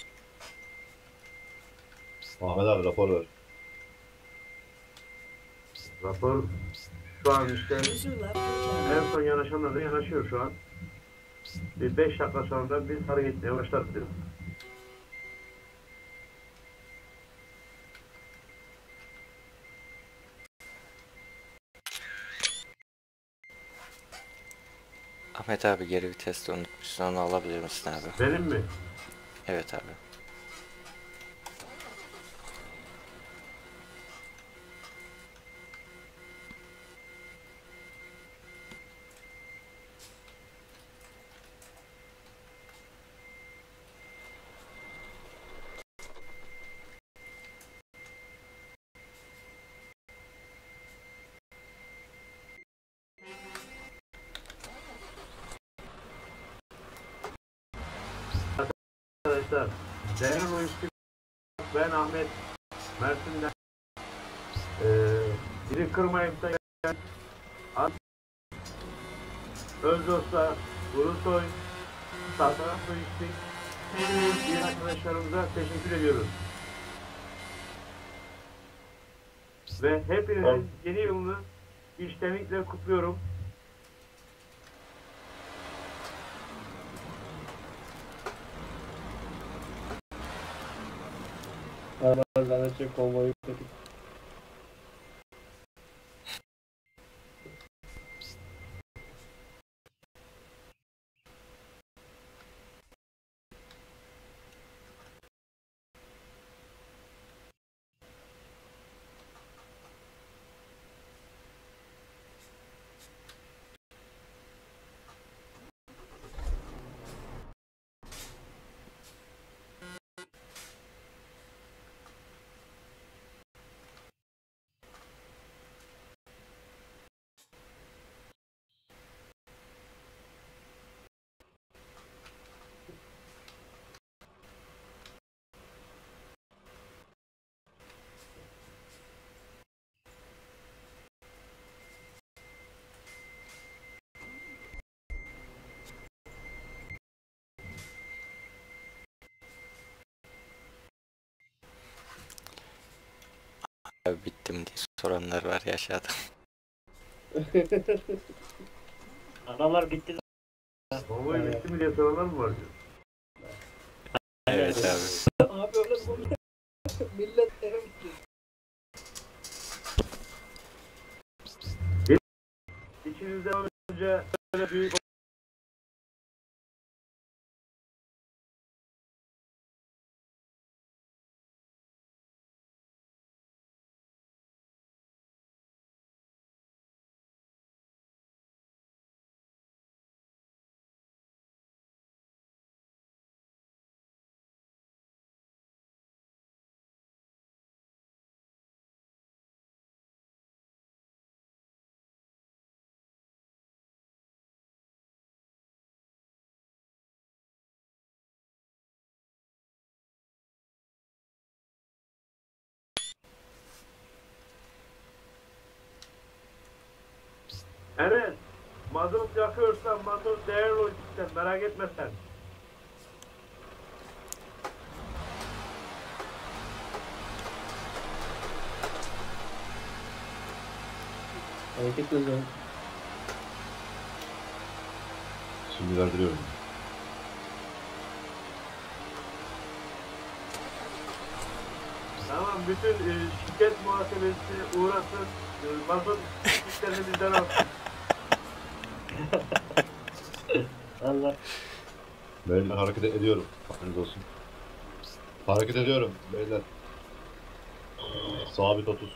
Ahmet abi rapor ver. Rapor şu an işte User left your channel. en son yanaşanlar da yanaşıyor şu an. Bir 5 dakika sonra biz hareket etmeye başlarız diyor. Ahmet abi geri viteste unutmuşsun, onu alabilir misin abi? Benim mi? Evet abi. Arkadaşlar, değerli oyuncu ben Ahmet Mersin'den biri kırmayıp da Özdos'ta Ulusoy Tartaraf Lojistik diğer arkadaşlarımıza teşekkür ediyoruz. Ve hepinizin yeni yılını içtenlikle kutluyorum. Arabalardan çok konvoyu tuttuk. Abi bittim diye soranlar var ya aşağıda. Adamlar bitti. Konvoy bitti mi diye soranlar mı var diyor. Evet abi. Abi öyle bu millet eve gitti. İçinizden önce böyle büyük evet, mazot yakıyorsan mazot değerli lojistikten merak etme sen. Hareket hızı. Şimdi verdiriyorum. Tamam, bütün şirket muhasebesi uğrasın, mazot işlerini bizden alsın. Allah. Beyler hareket ediyorum. Haberiniz olsun. Hareket ediyorum beyler. Sabit 30.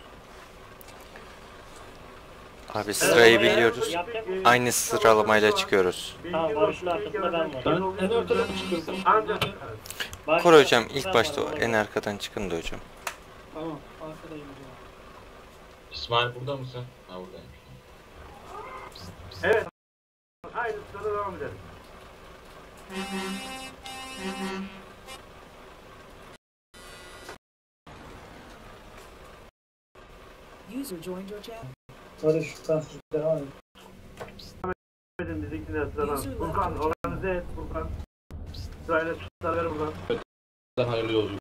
Abi sırayı Evet, biliyoruz. evet. Aynı sıralamayla çıkıyoruz. Tamam, Barış'ın arkasında ben varım. Ben en ortadan çıkıyorum. Ancak Bak, Koray hocam ilk ben başta varım, en arkadan çıkın da hocam. Tamam arkadayım o zaman. İsmail burada mısın? Ha buradayım. evet, aynı sırada devam edelim. User joined your channel. Barış ben devam edeyim. Edin bizimkiler sıradan. Furkan, organize et Furkan. Sırayla çıktılar ver buradan. Sen hayırlı yolculuk.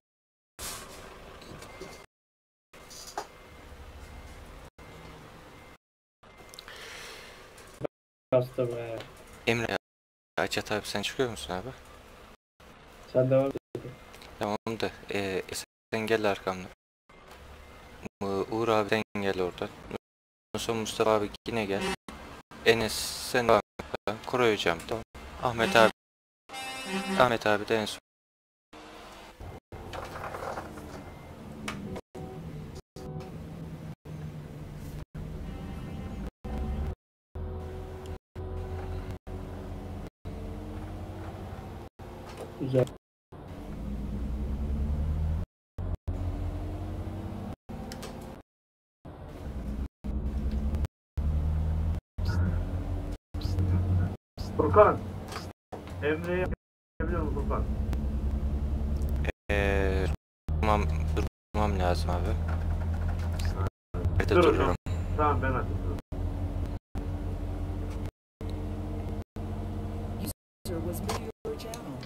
kastı be. Emre, Acat abi sen çıkıyor musun abi? Sen devam et. Tamam da sen gel arkamdan. Uğur abi sen gel oradan. Sonra Mustafa abi yine gel. Enes sen devam et. Koray hocam tamam. Ahmet abi de en son. Güzel. Furkan. Emre'ye yapabiliyor musun Furkan? Durmam lazım abi. Nerede Dur dururum? hocam. Tamam ben açayım. User was moved to your channel.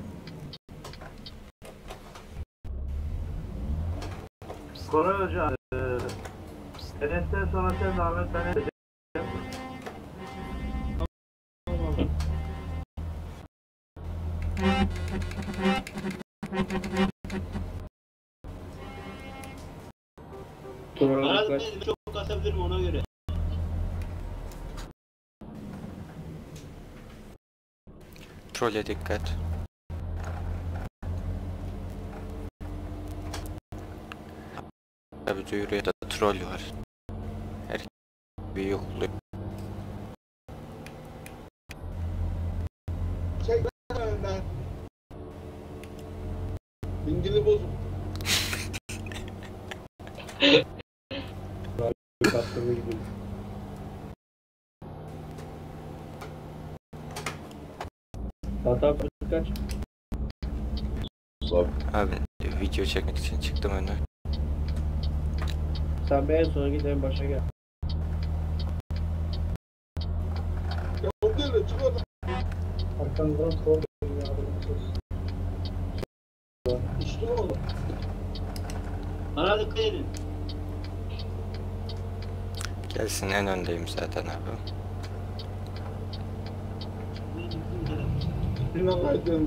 Koray hocam. Enes'ten sonra sen devam et. Ben edeceğim. Bana Dikkat. dedim çok kasabilirim ona göre. Trole dikkat. Tabi duyuruyor da troll var. Her bir yokluyor. Çek lan önden. Dingili bozuk. Kastı gibi. Hata kaç? Abi video çekmek için çıktım önden. Sen bir en sona git en başa gel. Ya o değil de çık oradan. Arkanızdan troll geliyor ya. Üstüne oğlum. Bana dikkat edin. Gelsin en öndeyim zaten abi. Günaydın.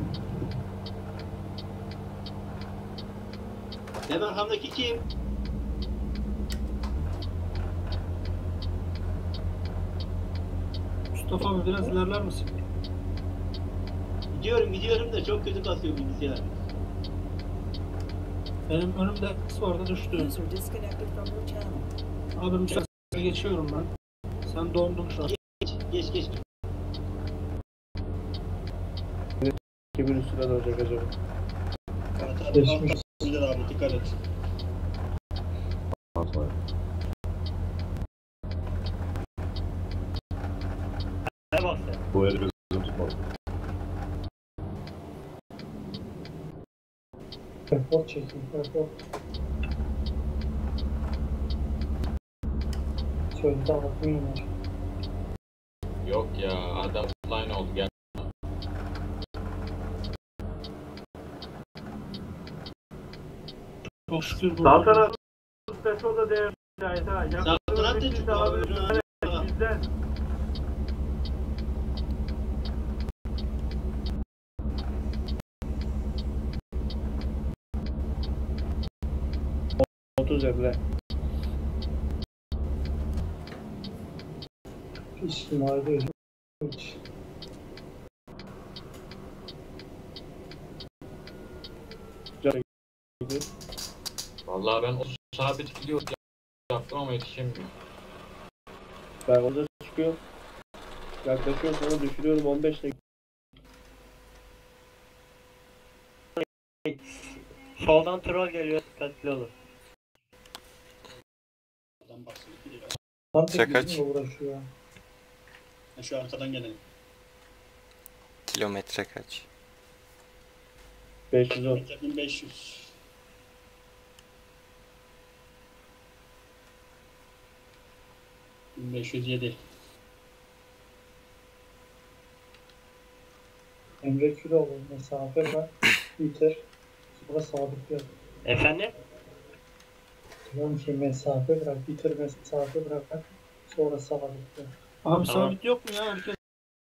Benim arkamdaki kim? Mustafa abi biraz ilerler misin? Gidiyorum da çok kötü kasıyor bilgisayar. Benim önümde X vardı düştü. User disconnected from your channel. Abi müsaade geçiyorum ben. Sen dondun şu an. Geç. Kimin üstüne dönecek acaba? Geçmiş. Abi dikkat et. Ne bak sen. Bu eli gözüm tutmadı. Report çekin. Report. Sözde altın iner. Yok ya adam line oldu gel. Çok şükür bu. Sağ taraf Petrol da değerli. Sağ taraf da çıktı abi. Bizden. Otuz Emre. İsmail değil. Hiç. Vallahi ben o sabit gidiyor yaptım ama yetişemiyorum. Ben orada çıkıyorum. Yaklaşıyorum sonra düşürüyorum 15 dakika. Soldan troll geliyor. Dikkatli olun. Adam baksın. Tam Sen kaç? bizimle uğraşıyor. Şu arkadan gelelim. Kilometre kaç? 510. 1500. ...1507. Emre Küroğlu mesafe var. Bitir. Sonra sabitler. Efendim? Diyorum ki mesafe bırak. Bitir mesafe bırak. Sonra sabitler. Abi Tamam. sabit yok mu ya? Herkes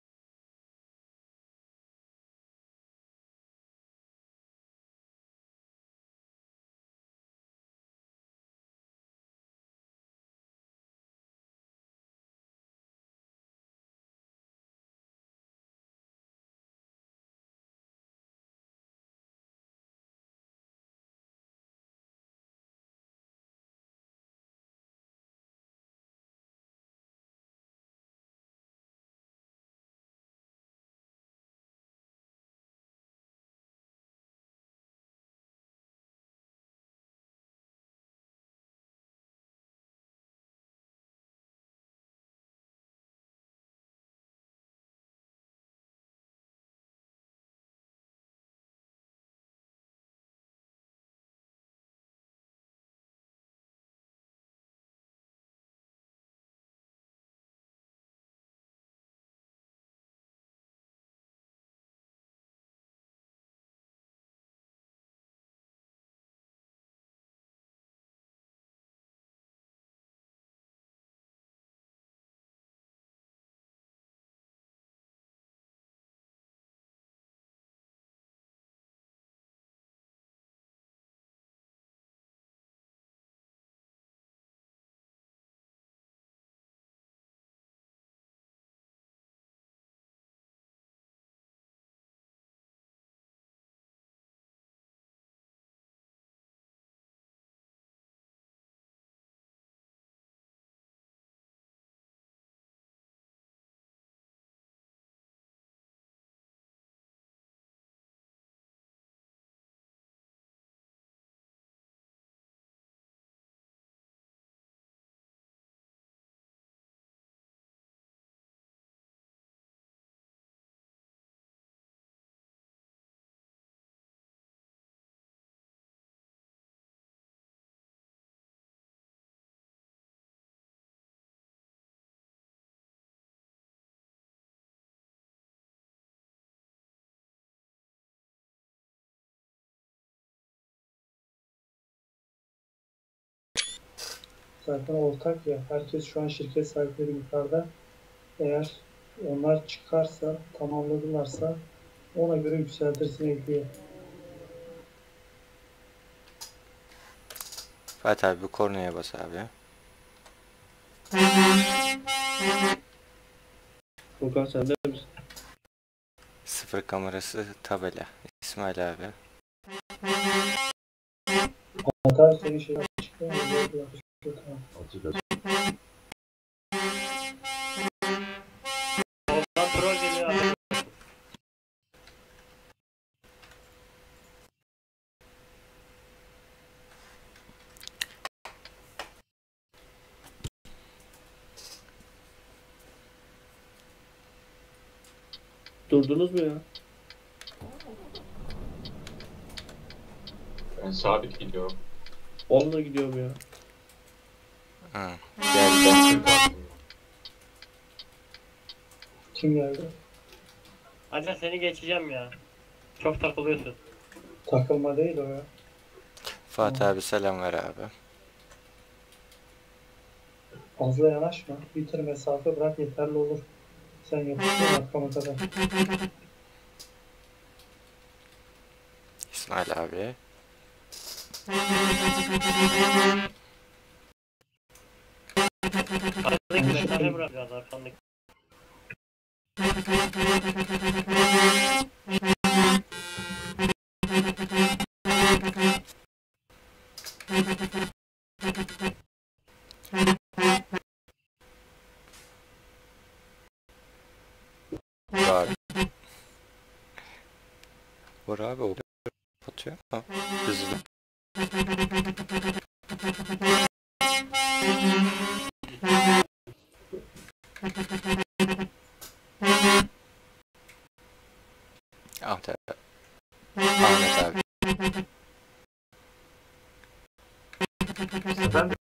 zaten ortak ya. Herkes şu an şirket sahipleri yukarıda. Eğer onlar çıkarsa, tamamladılarsa ona göre yükseltirsin ekliyor. Fatih abi bir kornaya bas abi. Furkan sen de misin? Sıfır kamerası tabela. İsmail abi. Hatta senin şeyden çıkıyor. Tamam. Açık açık. Oradan troll geliyor abi. Durdunuz mu ya? Ben sabit gidiyorum. Onunla gidiyorum ya. Hı. Geldi. Kim geldi? Ancak seni geçeceğim ya. Çok takılıyorsun. Takılma değil o ya. Fatih abi selam ver abi. Fazla yanaşma. Bitir mesafe bırak yeterli olur. Sen yapıştır arkama kadar. İsmail abi. Arkandaki mesafe bırak biraz arkandaki. Abi. Vur abi o atıyor ama hızlı. Ahmet abi. Ahmet abi. Efendim?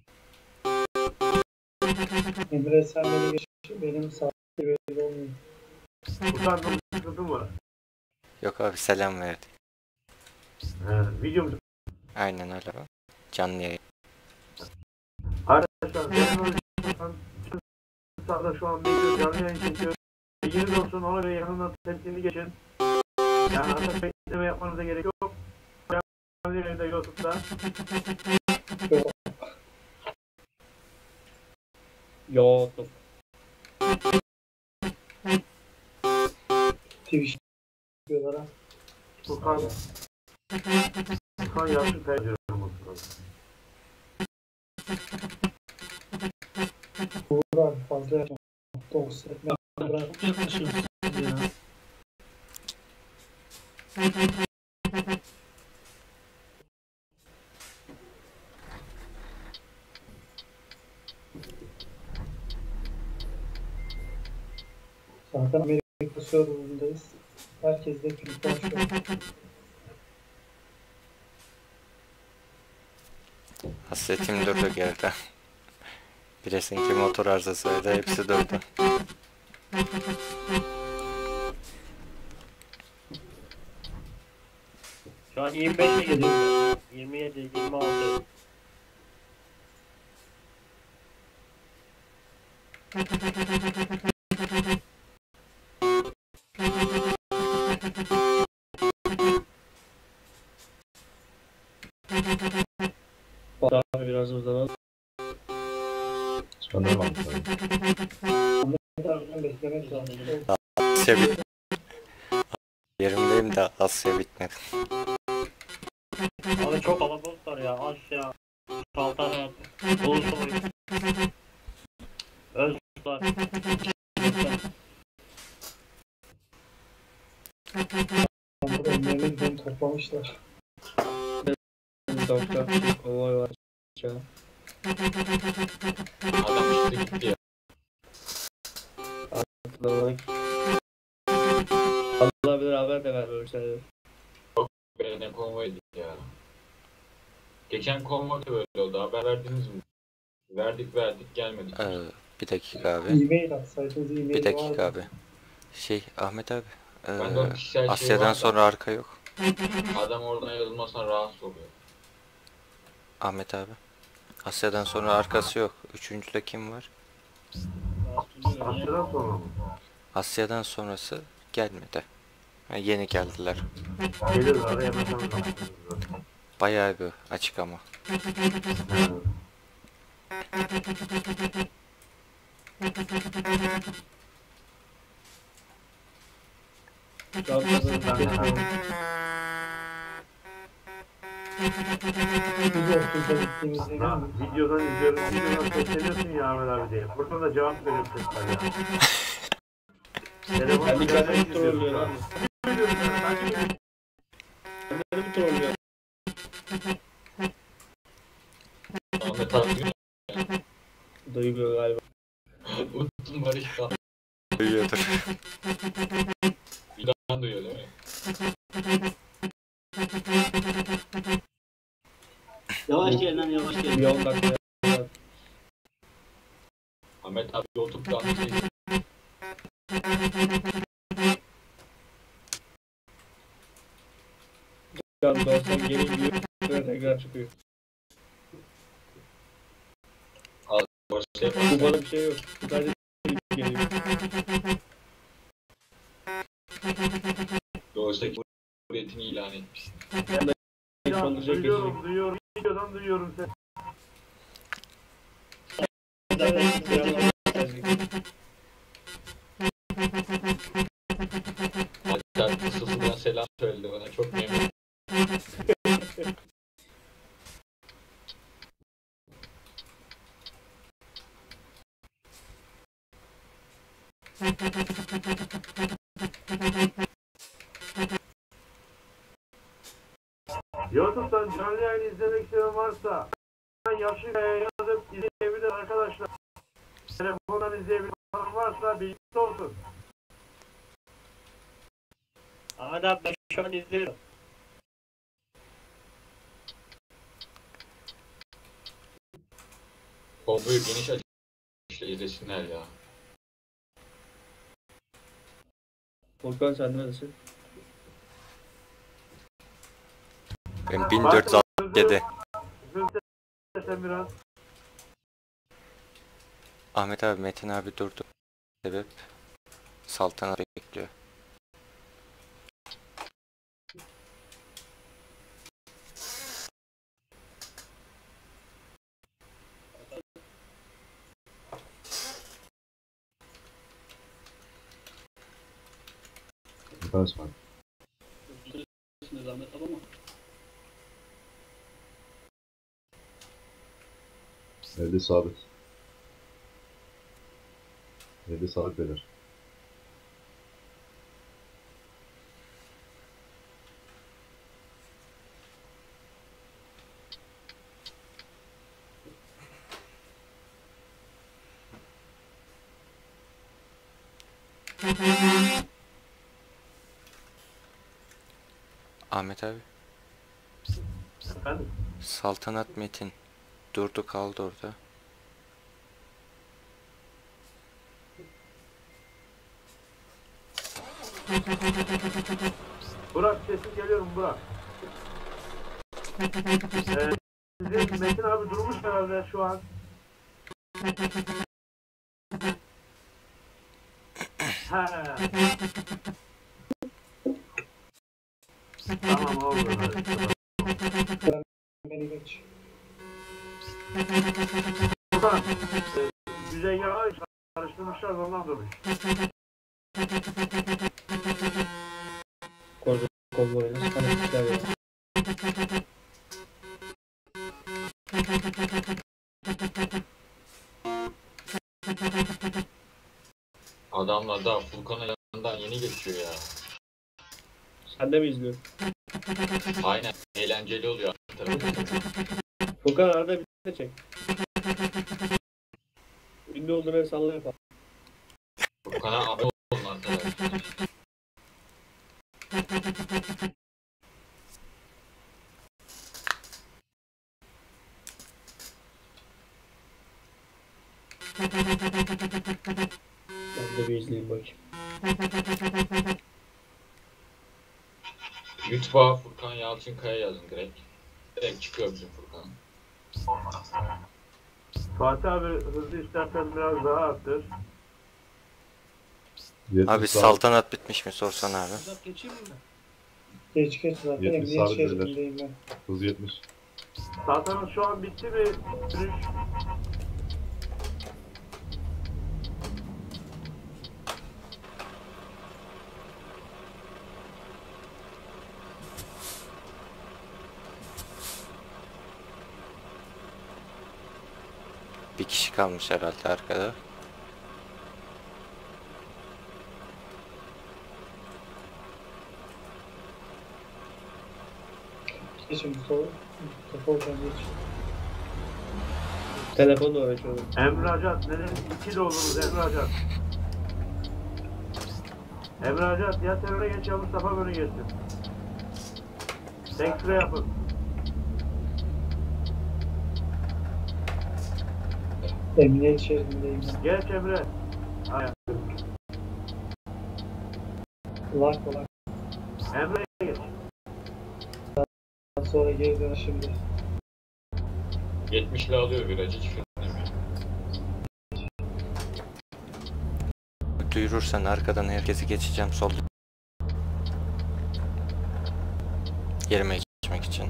Emre sen beni geç. Benim saatte belli olmuyor. Utandım, sıkıntım var. Yok abi selam verdi. Videom Aynen öyle. Canlı yayın. arkadaşlar benim sahada şu an bekliyor. Canlı yayın çekiyor. Bilginiz olsun, ona göre yanından temkinli geçin. Yani artık bekleme yapmanıza gerek yok. Canlı yayında YouTube'da. YouTube. Twitch diyorlar ha. Furkan yaşlı tercih Uğur abi fazla yapma. 9 etme. Çok yaklaşıyorsunuz ya. Zaten Amerika serverındayız. Herkes de Türk konuşuyor. Hasretim durdu geride. Bilesin ki motor arızasıydı, hepsi durdu. Şu an 25'e gidiyor. 27, 26. Daha biraz uzanalım. Sanırım abi. Buradan beklemek lazım. Asya bit. Yerimdeyim de Asya bitmedi. Abi çok kalabalıklar ya. Asya, Saltanat, Ulusoy, Öztürkler. Burada önlerine giden toplamışlar. Doktor bir konvoy var. Şu an. Adam işte gitti ya. Atlamak. Allah bilir haber de vermemişler. Belediye konvoydu ya. Geçen konvoy da böyle oldu. Haber verdiniz mi? Verdik gelmedik. Bir dakika abi. E-mail atsaydınız e-mail Bir dakika vardı. abi. Ahmet abi. Bende o kişisel şey Asya'dan var da. sonra arka yok. Adam oradan yazılmasına rahatsız oluyor. Ahmet abi. Asya'dan sonra arkası yok. Üçüncüde kim var? Asya'dan sonra mı? Asya'dan sonrası gelmedi. Ha, yeni geldiler. Gelir araya mesela. Bayağı bir açık ama. Videodan izliyorum, videodan sesleniyorsun ya Ahmet abi diye. Buradan da cevap veriyorum sesler ya. Telefon Kendi güzel kendini izliyorum trollüyor şu an. abi. Biliyorum ben, takip ediyorum. Kendini mi trollüyor? Ahmet abi Duymuyor galiba. unuttum Barış da. Duyuyordur. Birden duyuyor değil mi? Yavaş gelin lan yavaş Bir gelin. 10 dakika. Ahmet abi YouTube'dan şey Can 90 geri gidiyor. Sonra tekrar çıkıyor. boş şey Bu yapar. bana bir şey yok. Sadece geliyor. Doğuştaki Cumhuriyet'ini ilan etmiş. Konuşacak Duyuyorum, videodan duyuyorum seni. Hatta kısasından selam söyledi bana. Çok memnun. YouTube'dan canlı yayın izlemek isteyen varsa Yaşlı Kaya'ya yazıp izleyebilir arkadaşlar. Telefondan izleyebilen varsa bilgisi olsun. Ahmet abi ben şu an izliyorum. Konvoyu geniş açık. İşte izlesinler ya. Volkan sen neredesin? Ben 1467. Sen biraz. Ahmet abi, Metin abi durdu. Sebep saltanat bekliyor. Basma. Zahmet alama. Evde sabit. Evde sabit beyler. Ahmet abi. Efendim? Saltanat Metin durdu kaldı orada. Burak sesin geliyorum Burak. Sizin Metin abi durmuş herhalde şu an. He. Tamam oldu. Beni geç. Burak. Güzergahı karıştırmışlar ondan durmuş. Konvoyuna sıkışmışlar ya. Adamlar daha Furkan'ın yanından yeni geçiyor ya. Sen de mi izliyorsun? Aynen. Eğlenceli oluyor. Furkan arada bir de çek. Ünlü olduğunu salla yapalım. Furkan'a abone olun arkadaşlar. Ben de bir izleyeyim bakayım. YouTube'a Furkan Yalçınkaya yazın direkt. Direkt çıkıyor bizim Furkan. Fatih abi hızlı istersen biraz daha arttır. Abi saltanat bitmiş mi sorsana abi. Geç zaten 70 emniyet sabit şeridindeyim ben. Hız 70. Saltanat şu an bitti mi? Sürüş. Bir kişi kalmış herhalde arkada. Geçin Mustafa hocam geç. Telefonla uğraşıyorum. Emre Acat neden 2 de oluruz Emre Acat. Emre Acat ya sen öne geç ya Mustafa öne geçsin. Tek sıra yapın. Emniyet şeridindeyim ben. Geç Emre. Hayır. Lak. Emre'ye geç. Daha sonra geri dön şimdi. 70'li alıyor virajı hiç frenlemiyor. Duyurursan arkadan herkesi geçeceğim sol. Yerime geçmek için.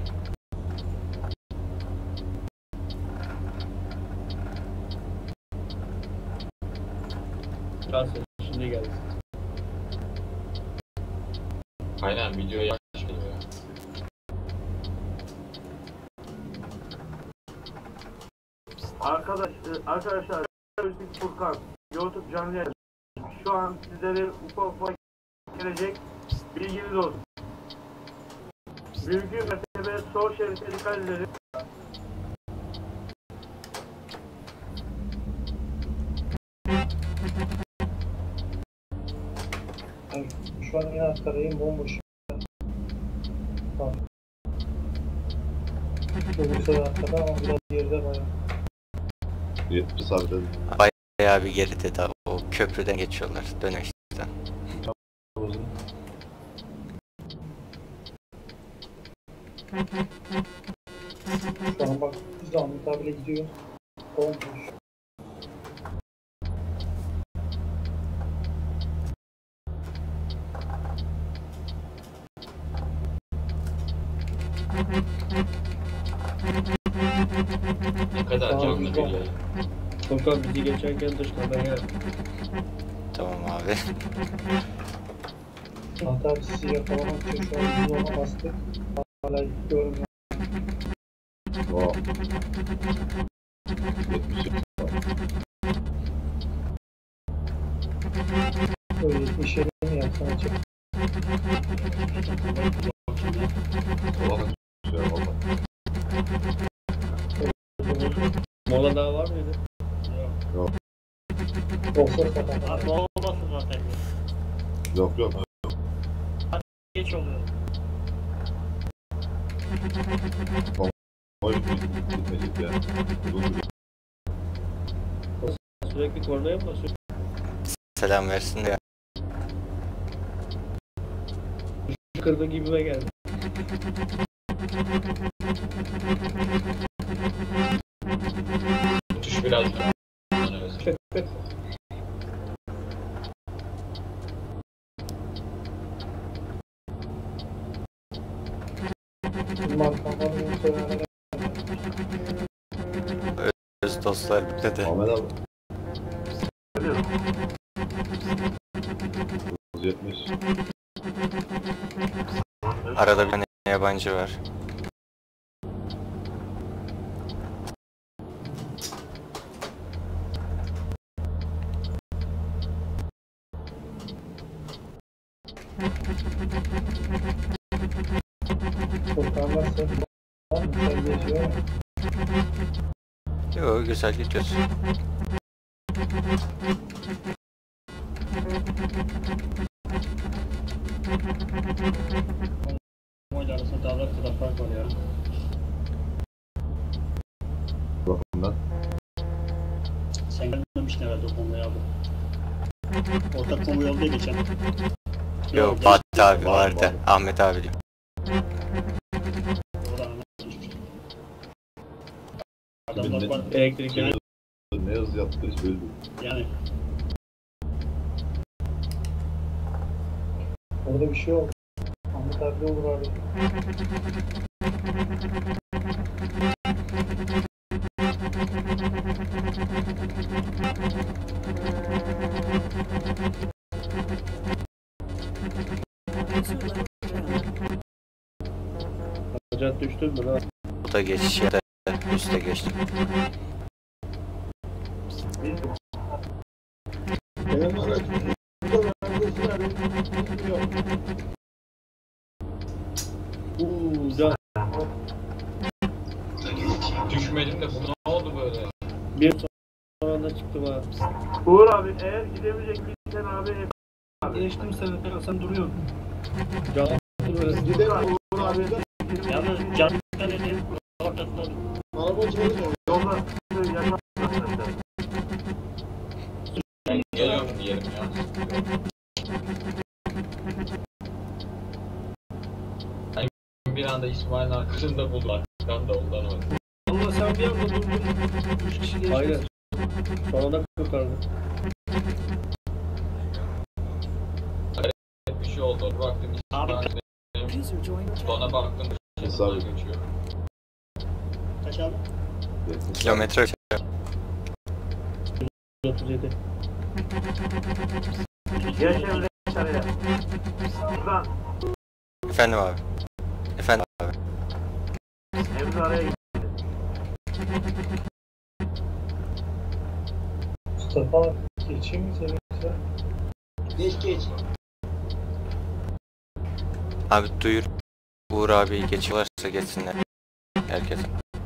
Cansın şimdi geldi. Aynen videoya yavaş geliyor ya. Arkadaşlar Furkan YouTube canlı yayın. Şu an sizlere ufak gelecek bilginiz olsun. Mümkün mertebe sol şerite dikkat edelim. Şu an en arkadayım bomboş. Bak. Bulursa arkada ama biraz geride bayağı. 70 sabit dedim. Bayağı bir geride daha o köprüden geçiyorlar dönüşten. Şu an bak Zahmet abiyle gidiyor. Bomboş. Ne kadar Tamam, canlı bir güzel. yayın. Furkan bizi geçerken dışarıdan gel. Tamam abi. Hatta sizi yakalamak için şu an biz ona bastık. Hala gidiyorum ya. O. 70. O 70 yeri mi yapsan açık? Olanı şey valla. Mola daha var mıydı? Olsa zaten. Abi olmasın zaten. Yok yok. Geç oluyor. O gitmeyecek yani. Uzun bir Sürekli kornaya mı basıyor? Selam versin de ya. Kırdı gibime geldi. Tuş biraz daha. Markanların söylemene Öz dostlar dedi. Ahmet abi. 170. Arada bir tane yabancı var. Furkan nasıl? Tamam, sen geçiyor. Yo, güzel gidiyorsun. Konvoyla arasında dağlar kadar fark var ya. Bakımdan. Sen gelmemiştin herhalde o konvoya abi. Ortak konvoy oldu ya geçen. Yo, Fatih abi vardı. Ahmet abi diyor. O da anlatmıştı. Adamlar var. Elektrikleri Ne hızlı yaptı hiç öyle değil. Yani Orada bir şey oldu. Ahmet abi de olur abi. User left your channel. Hacat düştün mü lan? Bu da geçiş ya da üste geçti. Benim araç burada vergisi yok. Can. Düşmedim de bu ne oldu böyle? Bir sonra çıktım ha. Uğur abi eğer gidemeyeceksen abi Geçtim seni, sen duruyorsun. Can. Gidelim Uğur abi de. Yalnız can kaleli ortasında Araba çalışıyor. yolda yaşam. Ben geliyorum diyelim ya. Hani bir anda İsmail'in arkasında buldular. Ben de ondan oldu. Allah sen bir anda durdun. 3 kişi geçti. Aynen. Sonra da kurtardı. Bir şey oldu. Baktım İsmail'in User joined your sonra channel. baktım Hesabı. geçiyor. kaç abi? Kilometre 37. Geç Emre dışarıya. Buradan Efendim abi. Efendim abi. Emre araya gitti. Mustafa abi geçeyim mi seni? Geç geç. Abi duyur. Uğur abi geçiyorlarsa geçsinler. Herkese.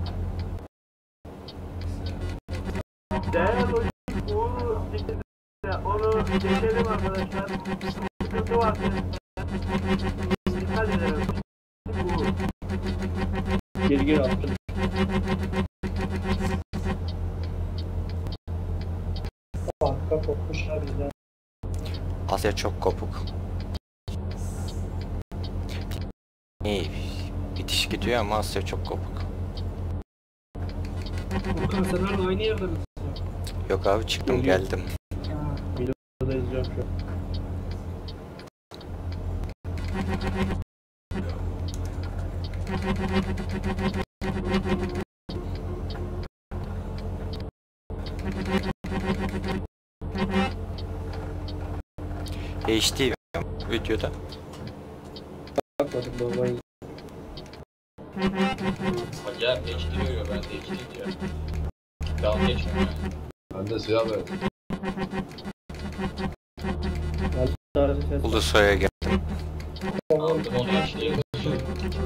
Değerli hocam Uğur'u onu geçelim arkadaşlar. Sıkıntı var. Dikkat edelim. Uğur. Geri attım. Arka kopmuş abi bizden. Asya çok kopuk. İyi. Bitiş gidiyor ama Asya çok kopuk. Furkan sen nerede aynı yerde misin? Yok abi çıktım geldim. Burada izliyorum şu an. HD videoda. Bakmadım babayı. Acayip HD veriyor, ben de HD diyor. Dalga geçmiyor yani. Ben de siyah verdim. Ulusoy'a geldim. Aldım onu HD'ye taşıyorum.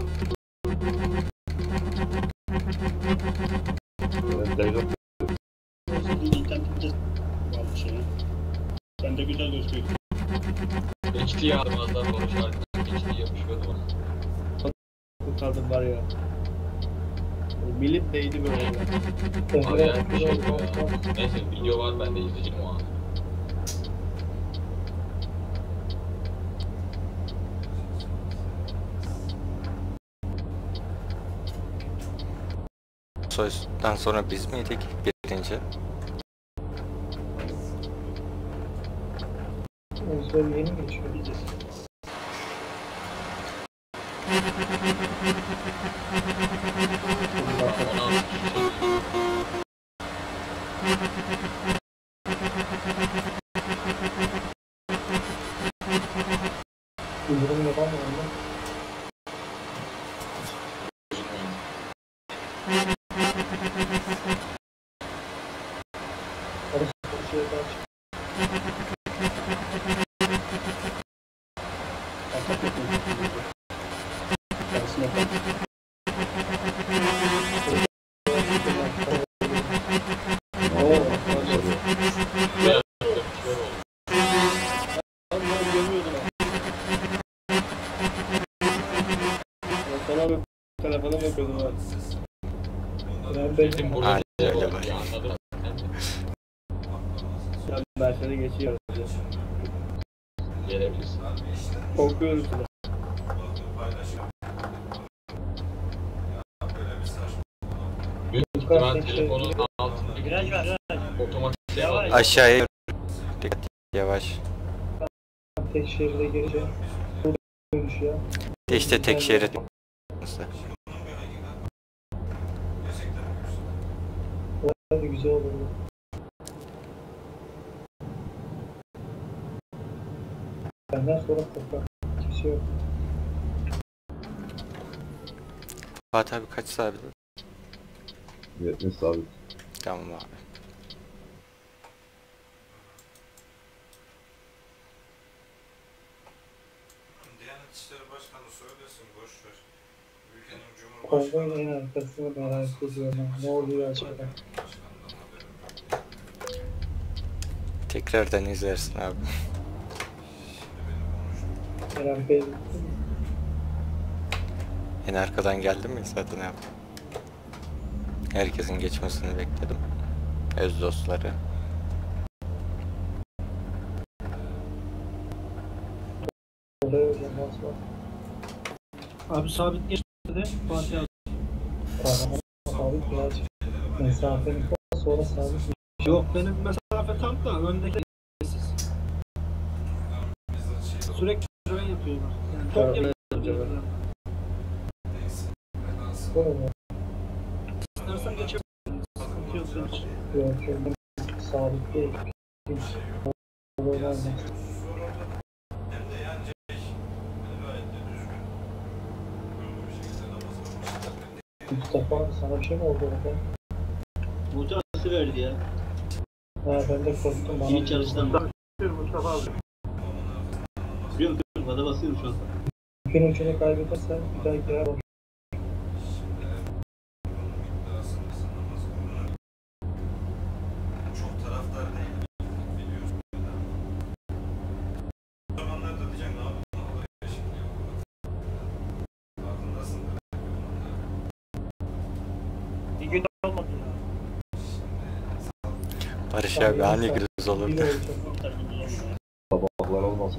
Ben telefon İnternette var bir şey. Ben de güzel gözüküyor. HD'ye aldım, az daha doğru şarkı HD yapışıyordum ona. Kurtardım var ya. Millet değdi böyle. Acayip bir şey bu ya. Neyse video var, ben de izleyeceğim o an. Ulusoy'dan sonra biz miydik birinci? Ulusoy yeni geçiyor. İndirim yapan mı onda? Arası bir şey daha çıktı. Arasına bak. Sana bir telefona bakıyordum ben. Bizim burada Aynen bir şey öyle oldu var. ya, anladın. Ben seni geçiyorum. Gelebilirsin. Korkuyorum sana. Büyük ihtimal telefonun altında Viraj ver, viraj. otomatik şey Yavaş. var. Aşağıya dikkat, yavaş. Tek şeride gireceğim. Bu dönüş ya. İşte tek şerit. Hadi güzel olurdu. Benden sonra toprak. Kimse yok. Fatih abi kaç sabit? 70 sabit. Tamam abi. Diyanet İşleri Başkanı söylesin, boş ver. Ülkenin Konvoyun en arkasını merak ediyorum. Ne oluyor acaba? Tekrardan izlersin abi. Merak Bey En arkadan geldim mi zaten abi? Herkesin geçmesini bekledim. Öz dostları. oraya hocam basma. Abi sabit geçmedi. Fatih abi. Kahraman sabit birazcık mesafeni koy, sonra sabit. Yok benim mesafe tam da öndeki siz. Sürekli fren yapıyorlar. Yani çok yapıyorlar. Böyle İstersen geçebiliriz. Sıkıntı yok senin için. yok yok sabit değil. Böyle olmaz. Mustafa abi sana bir şey mi oldu orada? Muhtası verdi ya. Ha ben de korktum bana. Yeni çalıştan. Mustafa abi. Biliyorum bana basıyorum şu an. İpin ucunu kaybedersen bir daha girer olur. çok taraftar değil. Biliyorsun. O zamanlarda diyeceksin abi. Ne oluyor şimdi? Farkındasın. Bir gün olmadı ya. Barış abi hani gündüz olurdu. Sabahlar olmasın.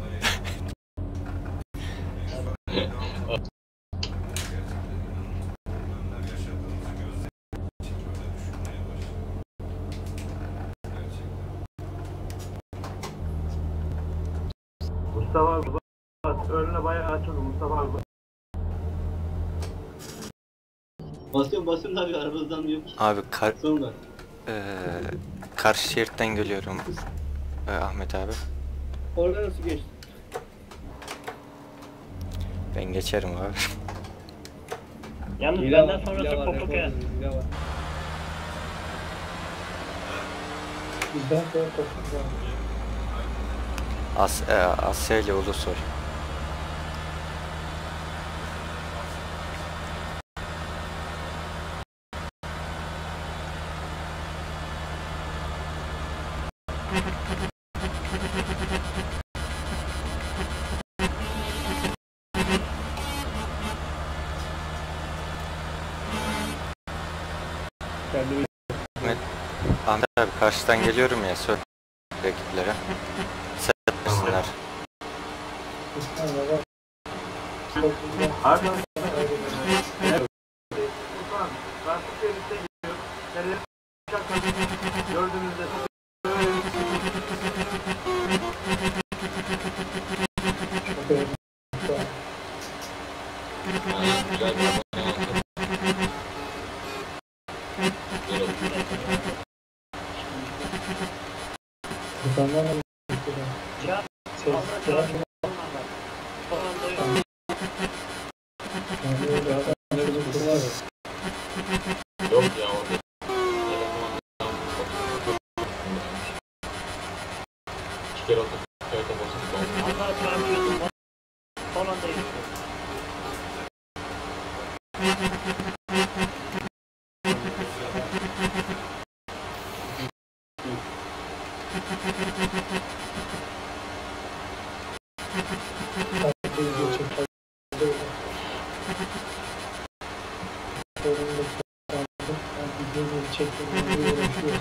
Mustafa abi bak, önüne bayağı açıldı Mustafa abi. Basıyorum abi arabamızdan yok. Abi Sonra. karşı şeritten geliyorum Ahmet abi. Orada nasıl geçti? Ben geçerim abi. Yalnız Hile benden var, sonrası hile var, kopuk ya. hile var. Bizden sonra kopuk var. Asya ile Ulusoy. Kendimi Ahmet abi karşıdan geliyorum ya, söyle rakiplere. Sersinler. Bizden de var. Kopuk var. Arkadaşlar, Sultan, karşı şeritte gidiyor. Nereye gördüğünüzde Çok önemli. Aynen, güzel bir abone oldu. Güzel oldu. Buradan da Ya, ses Allah var. falan da yok. Yani öyle adam ne bizim kurma var. Yok ya orada. İki kere otobüs basıp Allah çarpıyordum. Falan da yok. Farklı video çekti. Sorunlu kaldı. Yani videoları çektiğimizde uğraşıyoruz.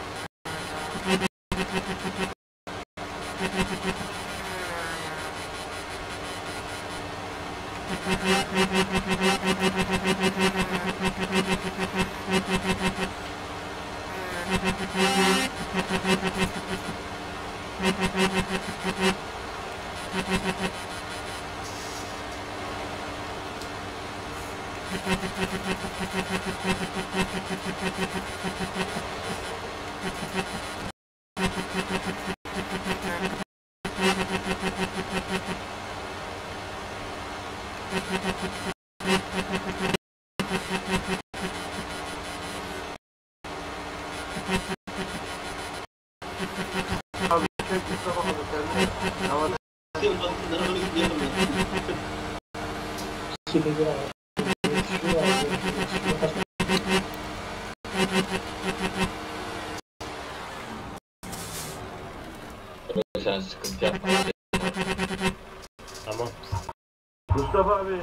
abi çek Mustafa abi sen. Ama Basıyorum arabanı gidiyorum ya. İkide bir abi. Yetişiyor abi. Yetişiyor. sen sıkıntı yapma. Tamam. Mustafa abi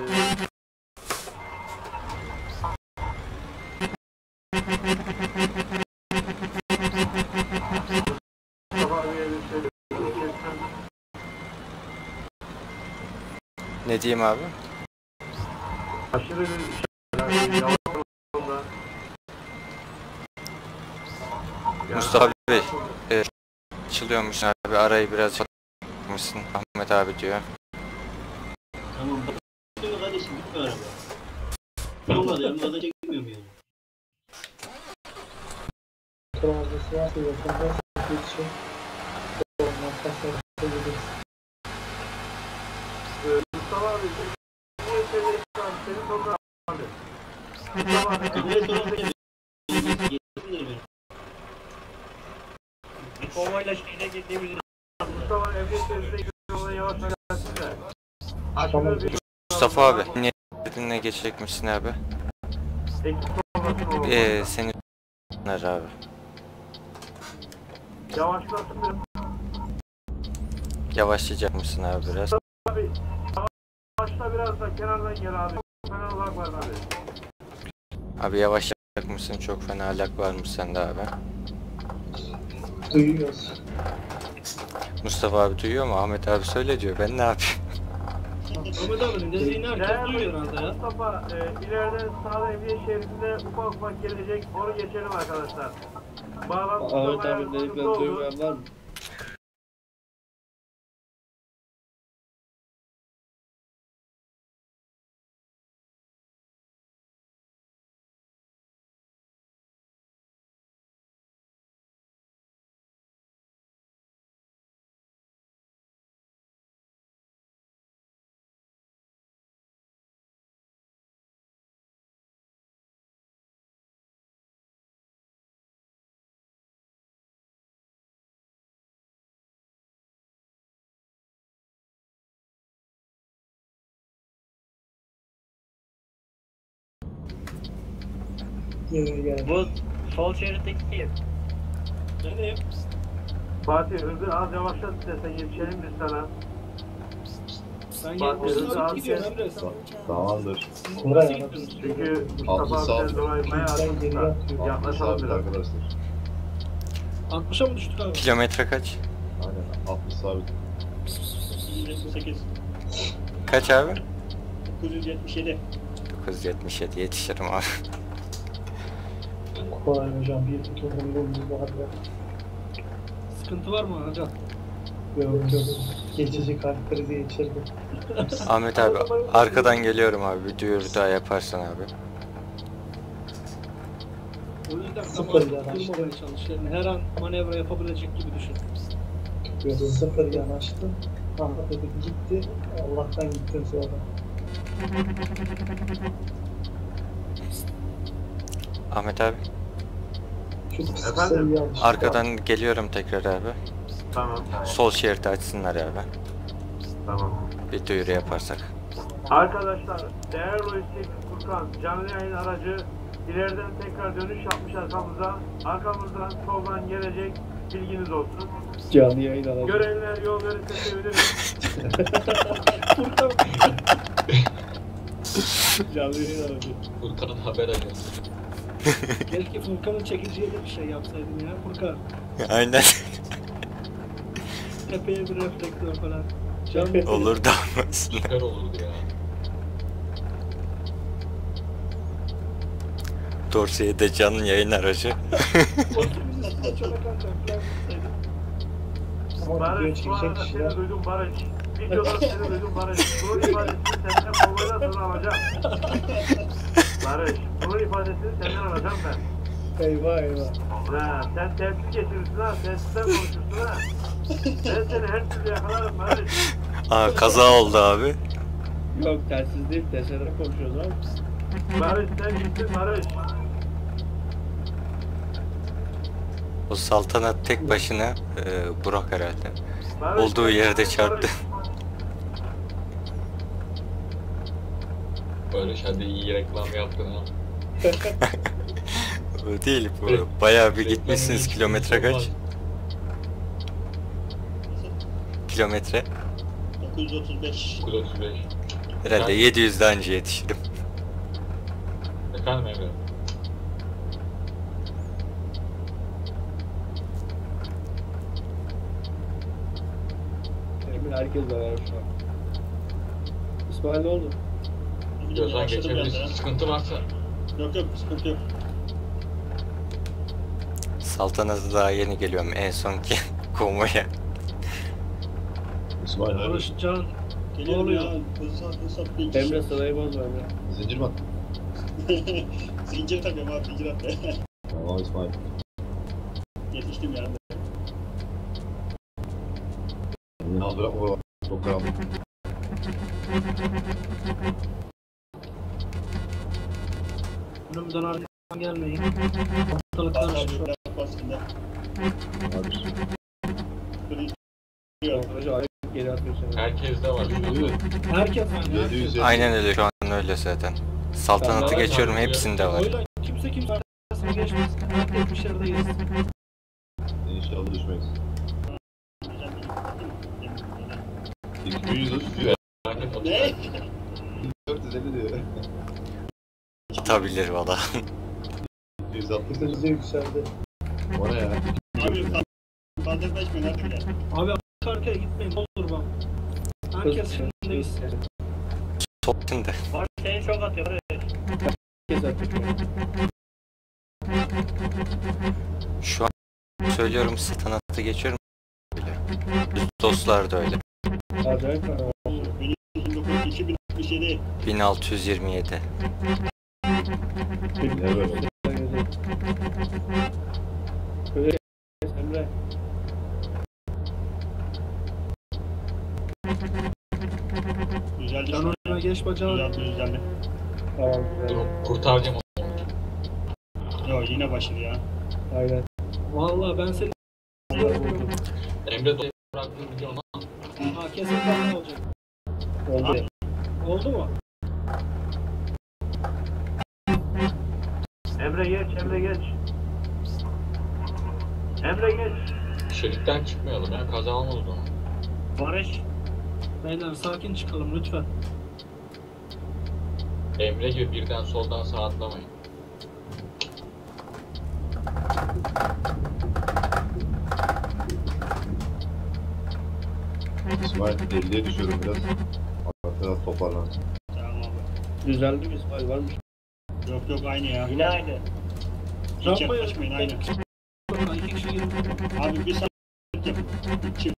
Mustafa abiye bir şey geçsem. Ne diyeyim abi? Aşırı bir şey. Yavaş yolda. Mustafa Bey, açılıyormuş abi, arayı biraz açmışsın Ahmet abi diyor. Tamam. Basıyorum kardeşim gitme araba. Olmadı yanımda da çekmiyorum yani. Travması varsa yakında yetişiyor. Ondan sonra gideriz. Mustafa abi niye söyleyeyim senin toprağın abi. Mustafa abi Kapıya sorun değil. Bir konvoyla şehre girdiğimiz Mustafa abi emniyet şeridine yoluna yavaş gelsin de. Aşırı bir Mustafa abi, niyetine geçecek misin abi? ekip olmasın olur. Seni abi. Yavaşlasın biraz. Yavaşlayacak mısın abi biraz? Abi yavaşla biraz da kenardan gel abi. Fena uzak var abi. Abi yavaşlayacak mısın? Çok fena alak varmış sende abi. Duyuyoruz. Mustafa abi duyuyor mu? Ahmet abi söyle diyor. Ben ne yapayım? Ahmet abinin dediğini herkes duyuyor herhalde ya. Mustafa ileride sağda emniyet şeridinde ufak ufak gelecek. Onu geçelim arkadaşlar. Bağlantı Ahmet Mustafa'ya abinin dediklerini sıkıntı oldu. duymayan var mı? Yine gel. Bu sol şeritteki kim? Benim. Fatih hızı az yavaşlat istersen yetişelim biz sana. Sen Fatih hızı nasıl az gidiyorsun Emre? Tamamdır. Koray Nasıl abi. gidiyorsun? Çünkü Altı Mustafa sağ. abiden dolayı bayağı Sen geri atıyor. yaklaşalım Sabit biraz. arkadaşlar. 60'a mı düştük abi? Kilometre kaç? Aynen. 60 sabit. 178. Kaç abi? 977. 977 yetişirim abi. Koray hocam bir durumumuz var ya. Sıkıntı var mı hocam? Yok yok. Geçici kalp krizi geçirdim. Ahmet abi arkadan geliyorum abi. Bir duyuru daha yaparsan abi. O yüzden Sıfır kafayı yanaştı. kırmamaya çalış. Yani her an manevra yapabilecek gibi düşün. Yok, sıfır yanaştı. Aha dedik gitti. Allah'tan gittim sonra. Ahmet abi Şu kısa Efendim? yanlış. arkadan geliyorum tekrar abi. Tamam. Sol şeridi açsınlar abi. Tamam. Bir duyuru yaparsak. Arkadaşlar, değerli lojistik Furkan canlı yayın aracı ileriden tekrar dönüş yapmış arkamıza. Arkamızdan soldan gelecek, bilginiz olsun. Canlı yayın alalım. Görenler yol verirse sevinirim. Canlı yayın alalım. Furkan'ın haber ajansı. Keşke Furkan'ın çekiciye de bir şey yapsaydın ya Furkan. Aynen. Tepeye bir reflektör falan. Olur da olmasın. Süper olurdu ya. Dorsey'e de canlı yayın aracı. Bizi çöle kanka falan yapsaydın. Ama video Barış, bu çekecek arada kişiler. seni duydum Barış. Videoda seni duydum Barış. Bunun ifadesini senden konvoydan sonra alacağım. Barış, bunun ifadesini senden alacağım ben. Eyvah eyvah. Ha, sen tepsi geçirirsin ha, tepsiden konuşursun ha. Ben seni her türlü yakalarım Barış. Aa kaza oldu abi. Yok telsiz değil. TS'den konuşuyoruz abi. Barış sen gittin Barış. O saltanat tek başına Burak herhalde. Barış, Olduğu sen yerde gittin, çarptı. Barış hadi iyi reklam yaptın ha. O değil bu. Bayağı bir gitmişsiniz. Kilometre kaç? Kilometre? 935. 935. Herhalde 700'den önce yetişirim. Efendim Emre? Emin herkes de var şu an. İsmail ne oldu? Gözden geçebilirsin. Sıkıntı varsa. Yok yok sıkıntı yok. Saltanat'a daha yeni geliyorum en sonki konvoya. İsmail abi. Barış Can. Geliyorum oluyor? ya. Hızlı bir kişi. Emre sırayı bozma Emre. Zincir mi attın? Zincir takıyorum abi zincir attı. Tamam İsmail. Yetiştim yani. Ya bırakma. Çok karanlık. Önümden arkadan gelmeyin. Ortalık karışmış. Hoca ayıp geri atıyorsun. Herkes de var şu an. Herkes aynı. 700 Aynen öyle şu an öyle zaten. Saltanatı geçiyorum hepsinde var. Öyle kimse arkasına geçmesin. Herkes bir yerde geçsin. İnşallah düşmeyiz. 200 düşüyor. Ne? 450 diyor. Atabilir valla. 260 Hızlı yükseldi. O ne ya? Abi kaldırmaşmayın artık ya. Abi arkaya gitmeyin. Ne olur bak. Herkes şimdi gitsin. Sol şimdi. Var seni çok atıyor. Herkes atıyor. Şu an söylüyorum saltanatı geçiyorum. Biz dostlar da öyle. Acayip var. 2067. 1627. Ne böyle? Böyle Emre. Güzeldi. Can önüme geç bacağı. Güzeldi. Tamam. Dur kurtaracağım onu. Yok yine başladı ya. Aynen. Vallahi ben seni Emre de bıraktığım video ona. Ha kesin kaza olacak. Oldu. Oldu mu? Emre geç, Emre geç. Emre geç. Şeritten çıkmayalım ya, kaza olmaz o zaman. Barış. Beyler sakin çıkalım lütfen. Emre gibi birden soldan sağa atlamayın. İsmail 50'ye düşüyorum biraz. Arkadan toparlan. Tamam abi. Düzeldi mi İsmail var mı? Yok yok aynı ya. Yine aynı. Hiç Rampaya yaklaşmayın aynı. Bakın 2 kişi girdi. Abi bir saat yap. Çift.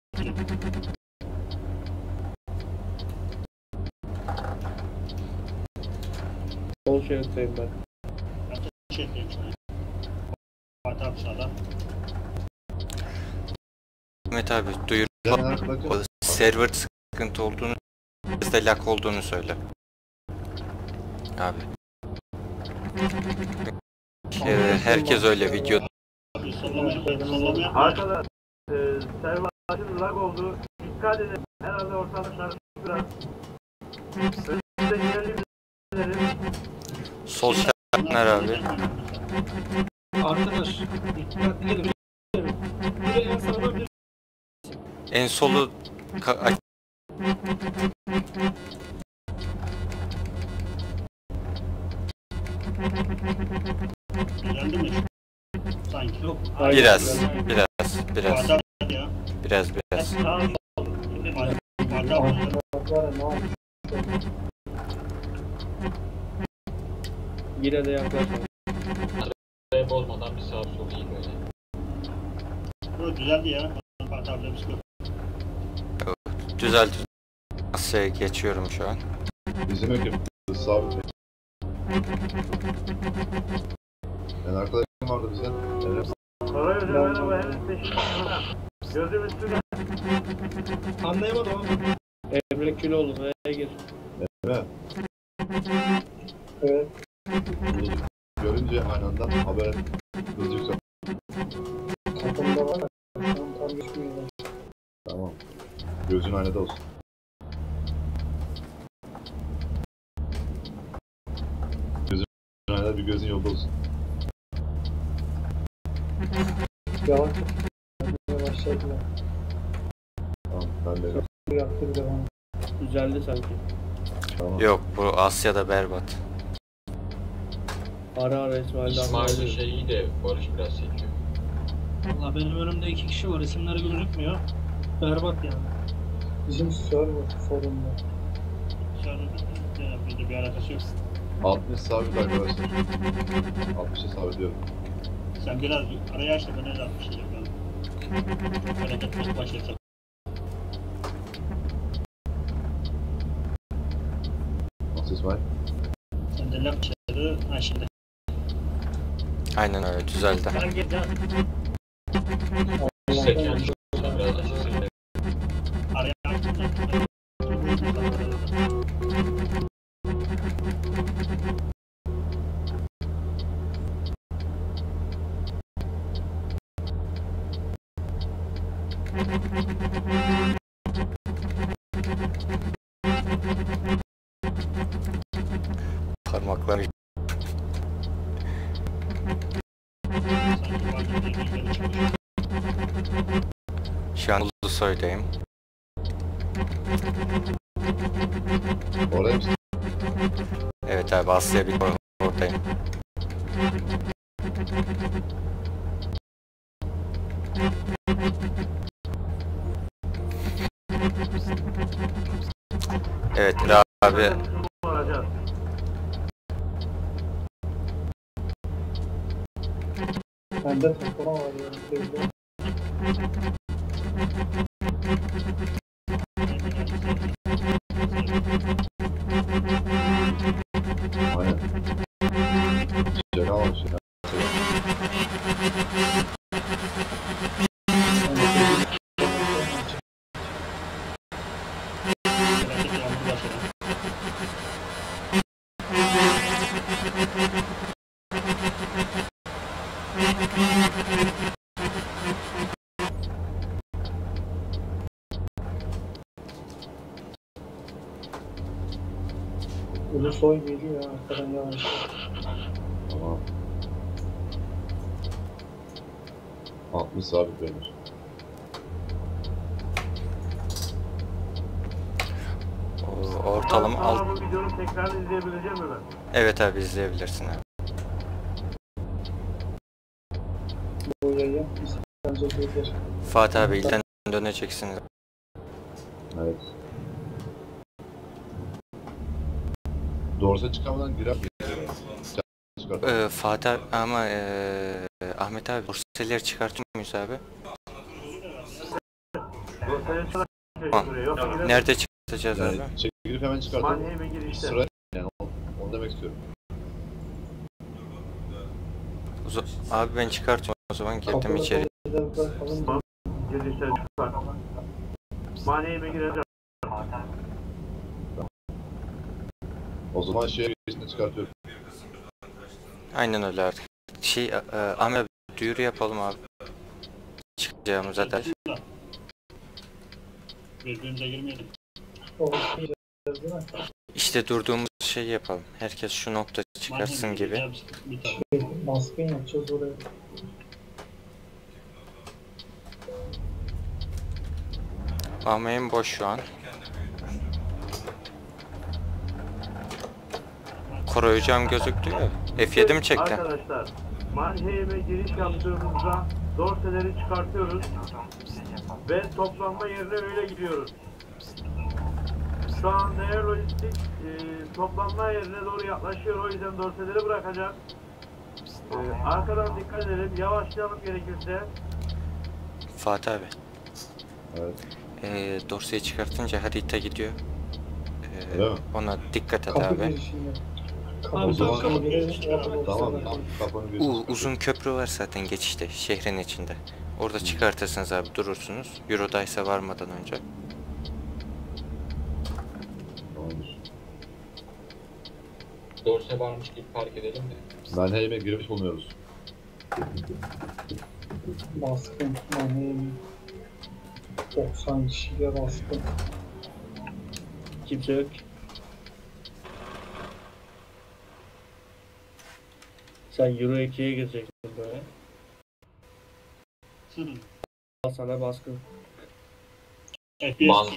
Sol şeritteyim ben. Şey diyeyim sana. Fatih abi sağda. Mehmet abi duyur. Bakın. Server sıkıntı olduğunu, bizde lag olduğunu söyle. Abi. Herkes öyle video. Abi sollamaya. Arkadaşlar server açın lag oldu. Dikkat edin. Herhalde ortalıklar biraz. Önümüzde ilerleyelim. Sol şertler abi. Arkadaş dikkatli gelin. Biri en sağda biri. En solu Geldi mi? Sanki. Yok. biraz. Fatih ya. Biraz. Fatih abi. Yine de yaklaşma. Arayı bozmadan bir sağa sola iyi böyle. Bu güzeldi ya. Fatih abiyle biz Düzeldi. Asya'ya geçiyorum şu an. Bizim ekip sabit. Yani arkadaşım vardı bize. Koray hocam merhaba. Henüz peşinde. Gözüm üstüne. Anlayamadım abi. Emre Küloğlu V'ye gir. Evet. Evet. Görünce aynı anda haber hızlı yüksel. Kapımda var. Tam düşmüyorlar. Tamam. Gözün aynada olsun. Gözün aynada, bir gözün yolda olsun. Yavaş başladılar. Tamam, ben de. Yaptı bir de bana. Düzeldi sanki. Tamam. Yok, bu Asya'da berbat. Ara İsmail'den. İsmail'in şey iyi de Barış biraz çekiyor. Valla benim önümde 2 kişi var. İsimleri gözükmüyor. Berbat yani. Bizim server sorunlu. Bizde bir alakası yok. 60 sabit arkadaşlar. 60'a sabitliyorum. Sen biraz araya aç da ben el atmışım. Hareket başlayacak. Nasıl İsmail? Sen de laf çağırı aşağıda. Aynen öyle, düzeldi. Ben gireceğim. Seken biraz açılsın. Araya açtım. Parmakları. Şu an Ulusoy'dayım. Oraya mısın? Evet abi, Asya bir oradayım. Evet abi. Varacağız. Bende toplama var ya. Aynen. Cena almış ya. Ulusoy geliyor ya arkadan yavaş. Tamam. 60 sabit beyler. Ortalama Sonra bu videonun tekrarını izleyebileceğim mi ben? Evet abi, izleyebilirsin abi. Bu yayın bence gelir. Fatih abi ilden döneceksiniz. Evet. Doğrusu çıkamadan girer. Fatih abi, ama Ahmet abi dorseleri çıkartıyor muyuz abi? Tamam. Nerede çıkartacağız abi? Çekilip hemen çıkartalım. Mannheim'e girişte. Sıra yani onu demek istiyorum. Abi ben çıkartıyorum o zaman, girdim içeri. Girişte çıkart. Mannheim'e gireceğim. O zaman şeye girişte çıkartıyorum. Aynen öyle artık. Ahmet abi duyuru yapalım abi. Çıkacağımıza dair. Birbirimize girmeyelim. İşte durduğumuz şeyi yapalım. Herkes şu nokta çıkarsın gibi. Baskın yapacağız oraya. Ahmet'in boş şu an. Koruyacağım gözüktü ya. F7 mi çekti? Arkadaşlar, Mannheim'e giriş yaptığımızda dorseleri çıkartıyoruz ve toplanma yerine öyle gidiyoruz. Şu an değer lojistik toplanma yerine doğru yaklaşıyor, o yüzden dorseleri bırakacağım. Arkadan dikkat edelim, yavaşlayalım gerekirse. Fatih abi. Evet. Dorseyi çıkartınca harita gidiyor. Öyle mi? Ona dikkat et abi. O zaman tamam. Kafanı gözünü Uzun köprü var zaten geçişte, şehrin içinde. Orada çıkartırsınız abi, durursunuz. Eurodaysa varmadan önce. Tamamdır. Dorse varmış gibi park edelim de. Mannheim'e girmiş bulunuyoruz. Baskın. Mannheim 90 kişiye baskın. Kimse yok. Sen Euro 2'ye gireceksin böyle. Al sana baskın. FPS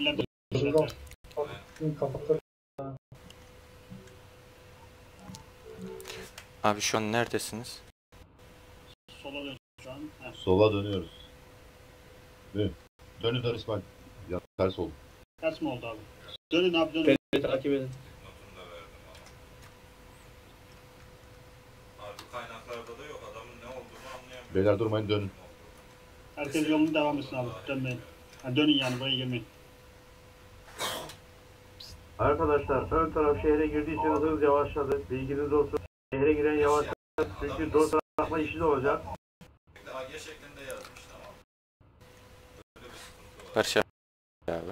Abi şu an neredesiniz? sola dön şu an. Sola dönüyoruz. Dönün İsmail. Ya ters oldu. Ters mi oldu abi? Dönün abi dönün. Beni takip edin. Notunu da verdim ama. Abi kaynaklarda da yok. Adamın ne olduğunu anlayamıyorum. Beyler durmayın, dönün. Herkes yolunu devam etsin abi. Dönmeyin. Ha, dönün yani, buraya girmeyin. Arkadaşlar, ön taraf şehre girdiyseniz hız yavaşladı. Bilginiz olsun. Şehre giren yavaşladı. Çünkü dorse bırakma işi de olacak. AG şeklinde yazmış, tamam. Böyle bir sıkıntı var. Barış abi.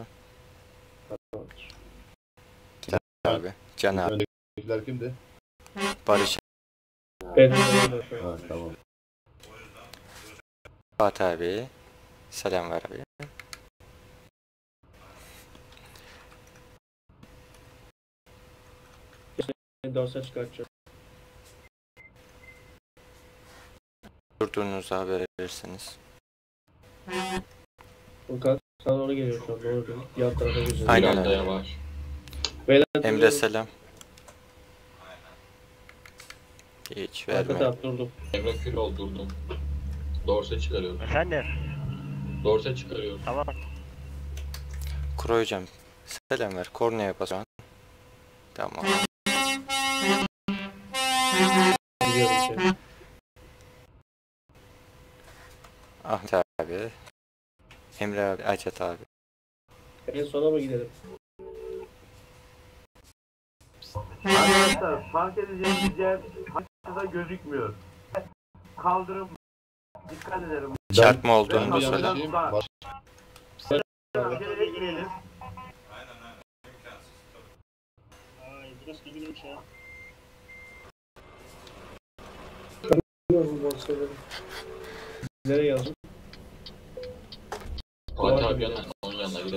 Abi. Can abi. Öndekiler kimdi? Barış Ben Ha, tamam. Fatih abi. Selam ver abi. dorse çıkartacağım. Durduğunuzu haber verirseniz. Furkan sana doğru geliyor şu an, doğru değil. Yan tarafa gidiyor. Aynen Biraz da öyle. yavaş. Beyler, Emre selam. Hiç Arka verme. taraf durdum. Emre kül oldurdum. Dorse çıkarıyorum. Efendim? Dorse çıkarıyorum. Tamam. Kuro hocam selam ver. Kornaya bas şu an. Tamam. Gidiyorum içeri. Ahmet abi. Emre abi. Acet abi. En sona mı gidelim? Arkadaşlar, fark edeceğiniz yer haritada gözükmüyor. Kaldırım, dikkat edelim. Çarpma olduğunu Ben da bir söyle. yanlışıyım. Baş- Aceleye girelim. Aynen. İmkansız. Tabii. Ay burası ne bileyim şey ya. Biliyorum dorseleri. Nereye yazdın? Fatih abi yanına, onun yanına gidelim.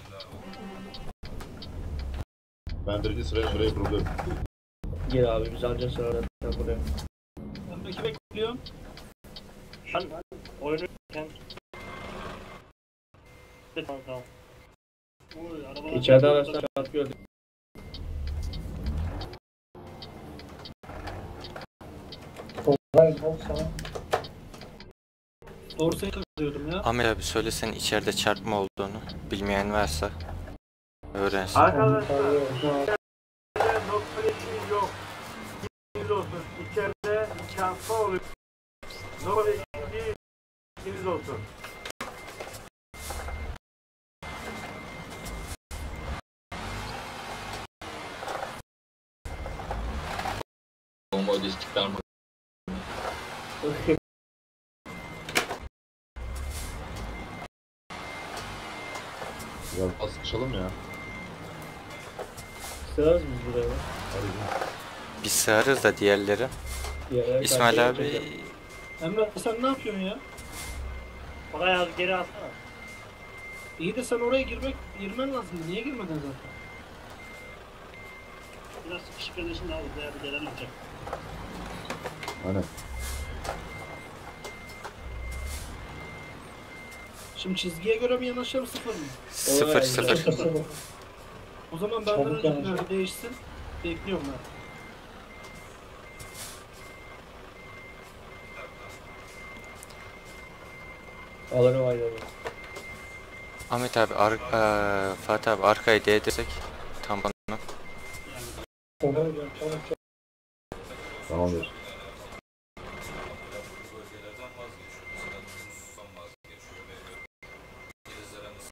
Ben birinci sıraya kuruluyorum. Gel abi, biz anca sıra buraya. Ben bekliyorum. Sen Oynarken. Tamam. Oy, arabalar İçeride araçlar çarpıyor. Hayır, ol sana. Dorsayı kaçırıyordum ya. Ahmet abi söylesen içeride çarpma olduğunu bilmeyen varsa öğrensin. Arkadaşlar nokta geçtiğimiz yok. İkiniz olsun. İçeride çarpma oluyor. Nokta geçtiğimiz ikiniz olsun. Konvoy istiklal mı? Biraz az sıkışalım ya. Sığarız biz buraya. Biz sığarız da diğerleri. Diğerleri İsmail karşıya abi geçecek. Emre sen ne yapıyorsun ya? Oraya az geri atsana. İyi de sen oraya girmen lazım. Niye girmedin zaten? Biraz sıkışık kardeşim daha buraya bir gelen olacak. Aynen. Şimdi çizgiye göre mi yanaşalım 0 mı? 0-0. O zaman benden Çabuk önce yanaş. değişsin. Bekliyorum ben. Alırım ayranı. Ahmet abi, Fatih abi arkayı değdirsek tamponuna. Olur hocam, çabuk. Tamamdır. Bölgelerden vazgeçiyor. Mesela Tunus'tan vazgeçiyor. İngilizlere Mısır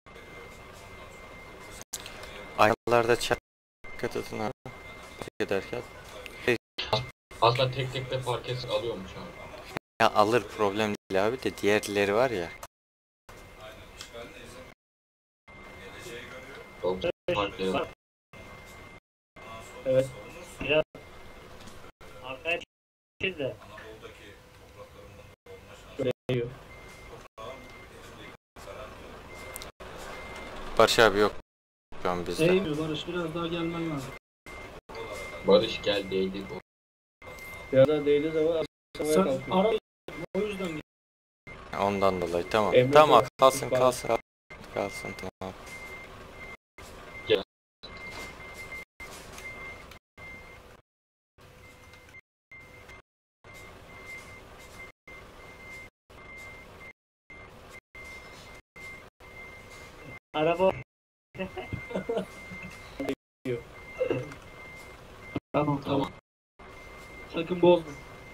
veriyor. Aynalarda dikkat edin abi. Ederken. Aslında tek tek de fark etsin alıyormuş abi. Ya alır, problem değil abi de diğerleri var ya. Aynen. İşgaldeyiz. Geleceği görüyor. Çok farklı. Ondan Evet. sonra sorulursa Biraz arkaya çiz de. Anadolu'daki topraklarından da olma şansı. Şöyle yiyor. Toprağın elindeki karan diyor. Barış abi yok şu an bizde. Değmiyor Barış, biraz daha gelmen lazım. Barış gel değdi. Biraz daha değdiği zaman aşamaya Sen kalkıyor. ara o yüzden gel. Ondan dolayı tamam. Emre Tamam de- kalsın falan. kalsın tamam. Araba Tamam tamam. Sakın bozma.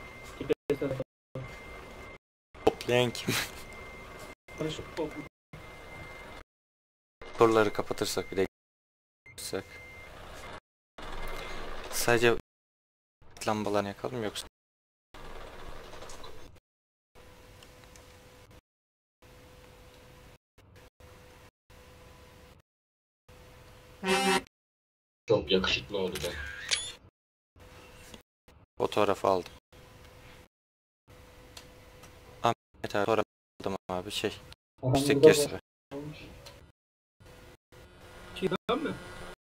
Toplayan kim? Barış topla. Soruları kapatırsak bir de sadece lambalarını yakalım yoksa Çok yakışıklı oldu da. fotoğrafı aldım. Ahmet abi fotoğraf aldım abi Müstek burada göster. Ki ben mi?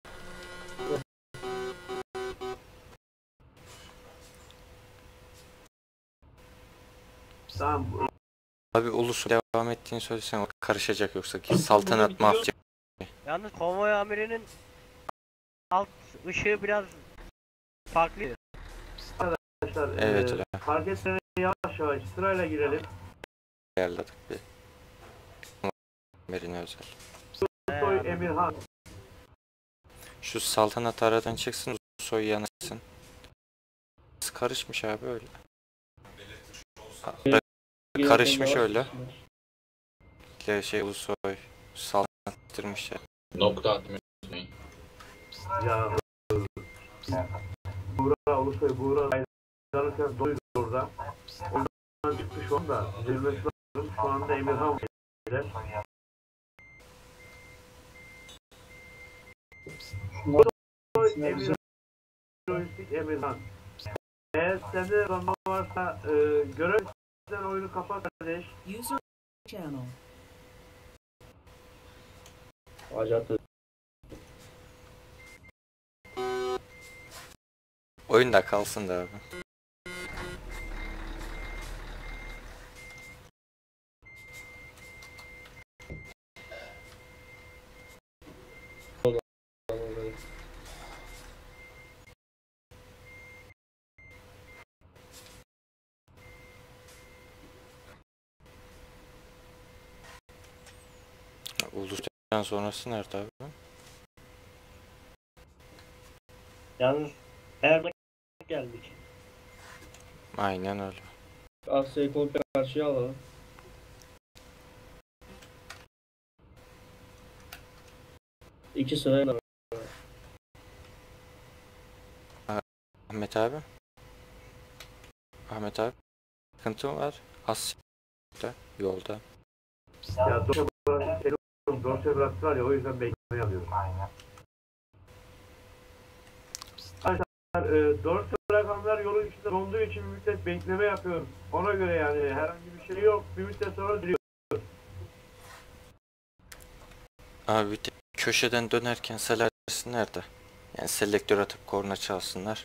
Tamam. Abi Ulus'u devam ettiğini söylesen karışacak yoksa ki saltanat mafya. yalnız konvoy amirinin alt ışığı biraz farklı. Arkadaşlar Evet öyle fark etmeden yavaş yavaş sırayla girelim. ayarladık bir. Merine özel. Soy Emirhan. Şu saltanat aradan çıksın, soy yanasın. Karışmış abi öyle. Karışmış öyle. Ulusoy saltanatırmış ya. Nokta atmayı unutmayın. Ya Buğra Ulusoy Buğra Aydınlık'ın doluydu orada. Ondan çıktı şu anda. Zirvesi lazım. Şu anda Emirhan var. Emirhan. Lojistik Emirhan. Eğer sende zaman varsa görevden oyunu kapat kardeş. User channel. Acayip. Oyunda kalsın da abi. Bulduktan sonrası nerede abi? Yalnız her geldik. Aynen öyle. Asya'yı komple karşıya alalım. İki sırayla. Ahmet abi. Ahmet abi. Sıkıntı mı var? Asya'da, yolda. Ya dorse bıraktılar ya, o yüzden beklemeye alıyorum. Arkadaşlar dorse bırakanlar yolun içinde donduğu için bir müddet bekleme yapıyorum. Ona göre yani herhangi bir şey yok. Bir müddet sonra duruyor. Abi bir de köşeden dönerken selersin nerede? Yani selektör atıp korna çalsınlar.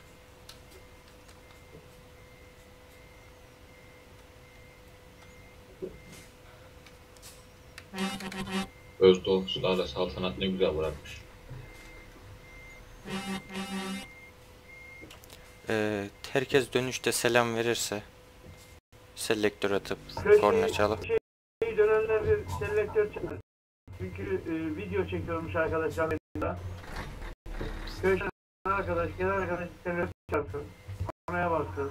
Özdolmuşlarla saltanat ne güzel bırakmış. Herkes dönüşte selam verirse selektör atıp korna çalıp Dönenler bir selektör çalar. Çünkü video çekiyormuş arkadaşlar yanında. Köşeden arkadaş, genel arkadaş selektör çarpsın. Kornaya baksın.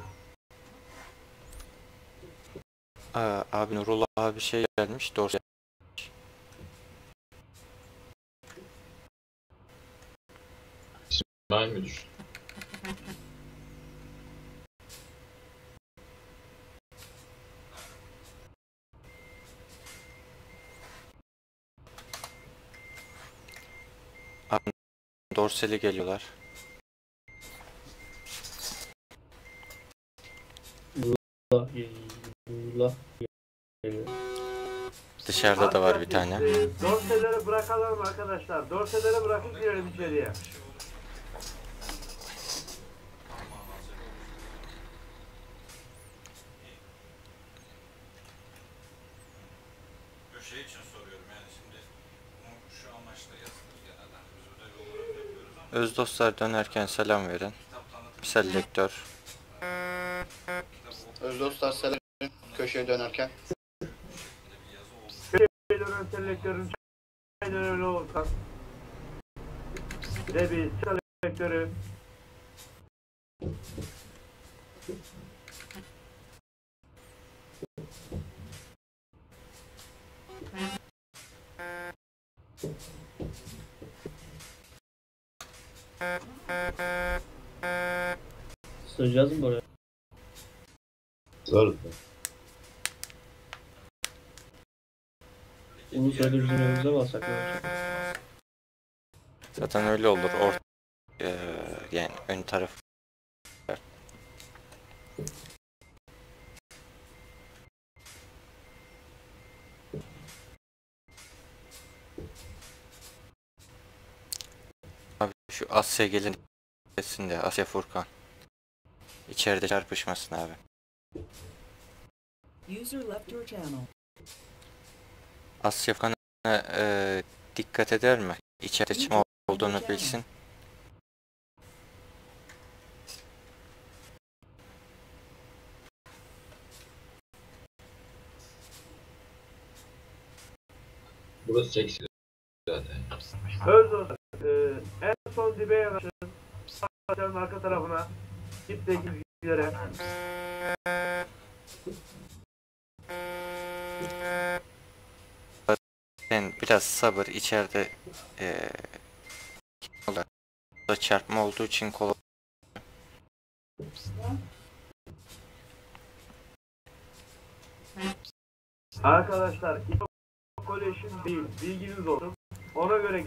abi Nurullah abi şey gelmiş dorse. İsmail müdür. Abi dorseli geliyorlar. Dışarıda da var bir tane. Dorseleri bırakalım arkadaşlar. Dorseleri bırakıp girelim içeriye. Şey için soruyorum yani şimdi bunu şu amaçla yazılır genelde. Biz burada yol olarak yapıyoruz ama Öz dostlar dönerken selam verin. Selektör. Dostlar selam köşeye dönerken. Köşeye dönen selektörün aynen öyle olsa. Bir de bir selektörü. Sığacağız mı buraya? Zor. Uzun süredir bizim önümüze mi alsak ne olacak? Zaten öyle olur. Yani ön taraf. Abi şu Asya gelin de Asya Furkan. İçeride çarpışmasın abi. User left your channel. Asya Furkan'a dikkat eder mi? İçeride çim olduğunu bilsin. Burası seksi zaten. Öz dostlar. En son dibe yanaşın. Sağ arka tarafına. Git de gizlere. Ben biraz sabır içeride da çarpma olduğu için kolay. Arkadaşlar kollection değil. Bilginiz olsun. Ona göre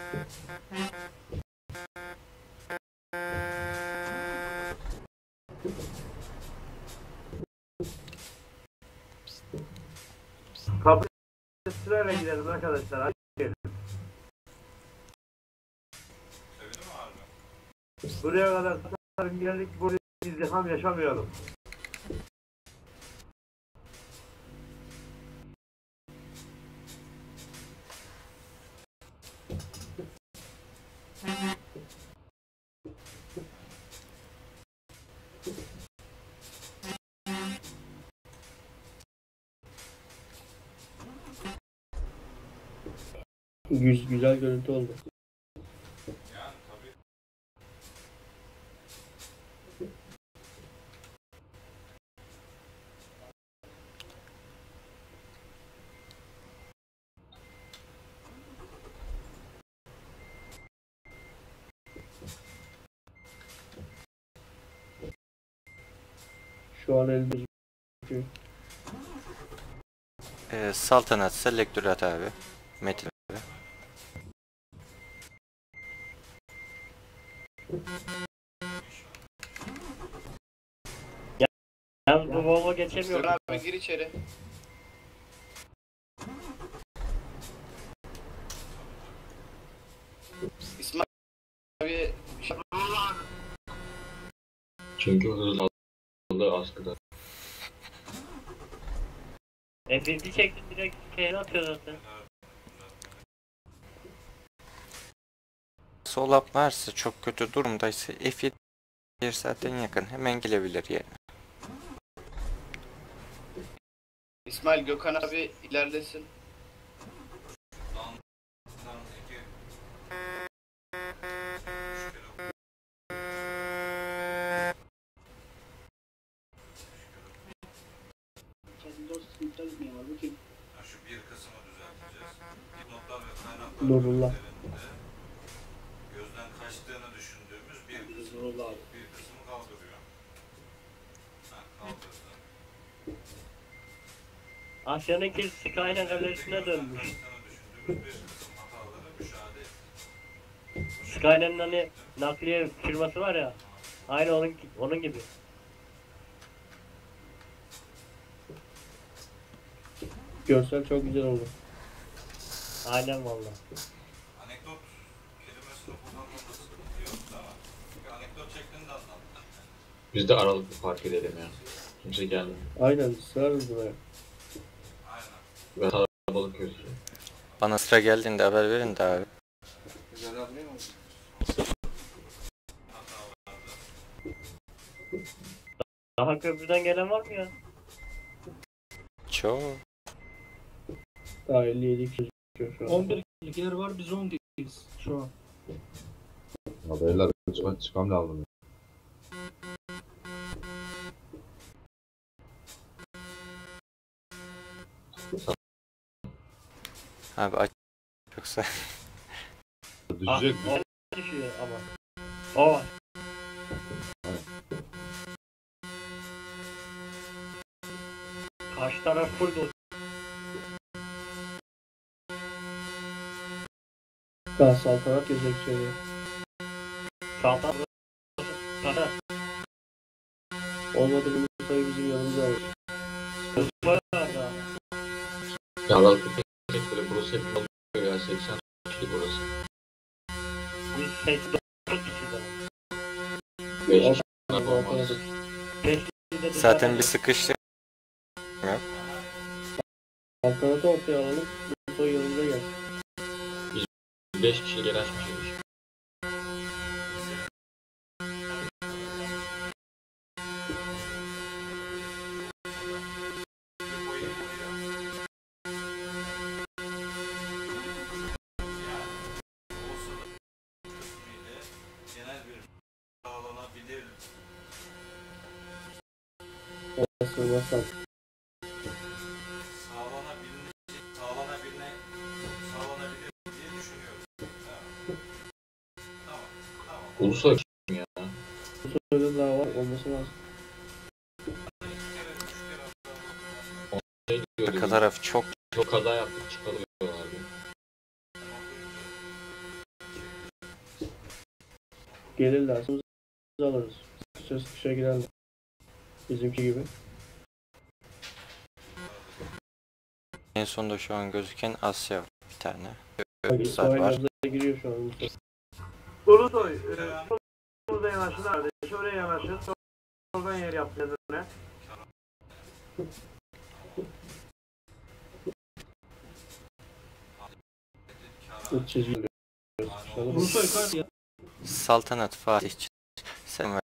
Kapıya sırayla gidelim arkadaşlar. Hadi gidelim. Buraya kadar tutarım geldik. Buraya izdiham yaşamayalım. Güzel görüntü oldu. Şu an elde gözüküyor. Saltanat selektör at abi. Metin abi. Yalnız bu Volvo geçemiyor. Mustafa abi gir içeri. İsmail abi Çünkü hızlı askıda. F7 çektim direkt şeyini atıyor zaten. Sol up varsa çok kötü durumdaysa F7 yer zaten yakın. Hemen gelebilir yani. İsmail Gökhan abi ilerlesin. Şu bir kısmı düzelteceğiz. Dipnotlar ve kaynaklar Nurullah. üzerinde gözden kaçtığını düşündüğümüz bir kısmı kaldırıyor. Kaldırdı. Asya'nınki Skyline galerisine dönmüş. Düşündüğümüz bir kısım hataları müşahede ettik. Skyline'ın hani nakliye firması var ya. Aynı onun gibi. Görsel çok güzel oldu. Aynen valla. Anekdot kelimesini kullanmamda sıkıntı yok ama anekdot şeklinde anlattık. Biz de aralıklı fark edelim ya. Kimse gelmiyor. Aynen sığarız buraya. Ben kalabalık gözüküyor. Bana sıra geldiğinde haber verin de abi. Daha köprüden gelen var mı ya? Çok. Daha 57 kişi gözüküyor şu an. 11 kişilik yer var, biz 10 kişiyiz şu an. Ya beyler çıkam lazım. Abi aç yoksa. Düşecek. O düşüyor ama. O var. Karşı taraf full dolu. Daha saltanat girecek içeriye. Saltan. Olmadı bu sayı bizim yanımıza alır. Var daha. Ya aralıklı tek böyle burası hep oluyor ya 80 kişi burası. Biz 89 kişiyiz ama. 5 kişi olmaz. 5 kişi de Zaten bir sıkıştı. Yok. Saltanatı ortaya alalım. Bu sayı yanımıza gel. 5 kişi gel açmışız. Genel bir sağlanabilir. Orası vasat. Sağlanabilir diye düşünüyorum. Tamam. Ulusal kim ya? Bu sayıda daha var olması lazım. Arka taraf çok Çok kaza yaptık çıkalım diyorlar. Gelirlerse biz alırız. Sıkışa girerler. Bizimki gibi. En sonda şu an gözüken Asya var bir tane. Bak Öbürler var. İsmail giriyor şu an. Ulusoy, solda yanaşın kardeş. Oraya yanaşın. Soldan yer yap kendine. Çizgi Ulusoy kaç ya? Saltanat Fatih sen ver.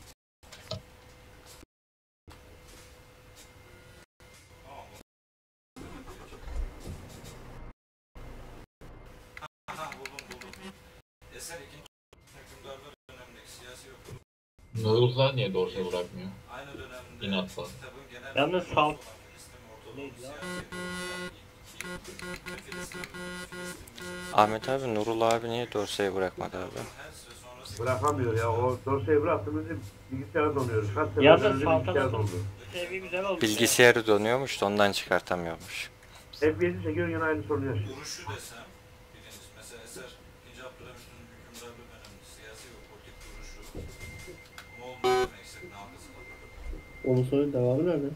Eser ikinci hükümdarlar dönemindeki siyasi yok. Nurullah niye dorsaya bırakmıyor? Aynı dönemde İnatla. kitabın genel Yalnız sağ Ahmet abi Nurullah abi niye Dorsey'i bırakmadı abi? Bırakamıyor ya. O dosyayı bıraktığımızda bilgisayar donuyoruz. Kaç sefer Yalnız önce bilgisayar saltanatın dondu. seviye güzel olmuş. Bilgisayarı donuyormuş da ondan çıkartamıyormuş. FPS'i çekiyor yine aynı sorunu yaşıyor. duruşu desem, birincisi mesela Eser, 2. Abdülhamit'in hükümdarlığı döneminde siyasi ve politik duruşu, Moğol demek istediğin halkası kalır. Ulusoy'un devamı nerede?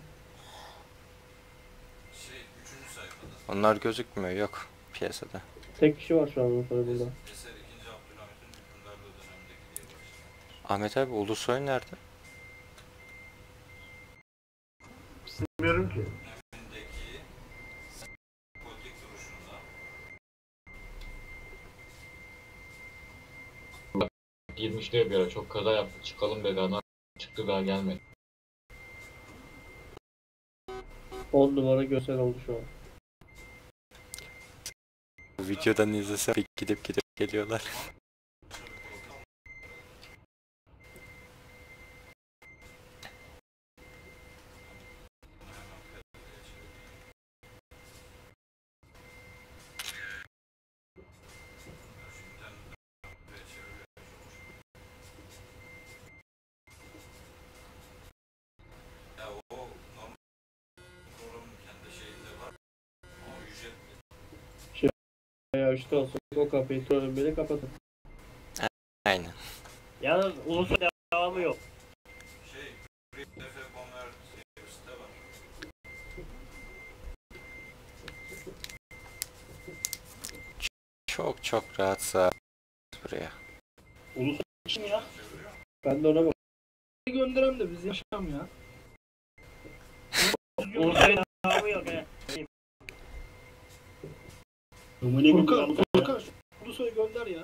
3. sayfada. Onlar gözükmüyor, yok piyasada. Tek kişi var şu an Ulusoy burada. Eser 2. Abdülhamit'in hükümdarlığı dönemindeki diye başlıyor. Ahmet abi Ulusoy nerede? Bilmiyorum ki. Dönemindeki politik duruşunda 20'de bir ara çok kaza yaptı. Çıkalım dedi adam. Çıktı daha gelmedi. 10 numara görsel oldu şu an. Videodan izlesem gidip geliyorlar. ya o normal programın kendi şeyinde var. Ama ücretli. Veya işte olsun o kapıyı trollün beni kapatın. Aynen. Yalnız Ulusoy devamı yok. DF.com.tr diye bir site var. Çok rahat sığar buraya. Ulusoy kim ya? Ben de ona bak. Gönderem de biz yaşam ya. Ulusoy devamı yok he. Furkan şu Ulusoy'u gönder ya.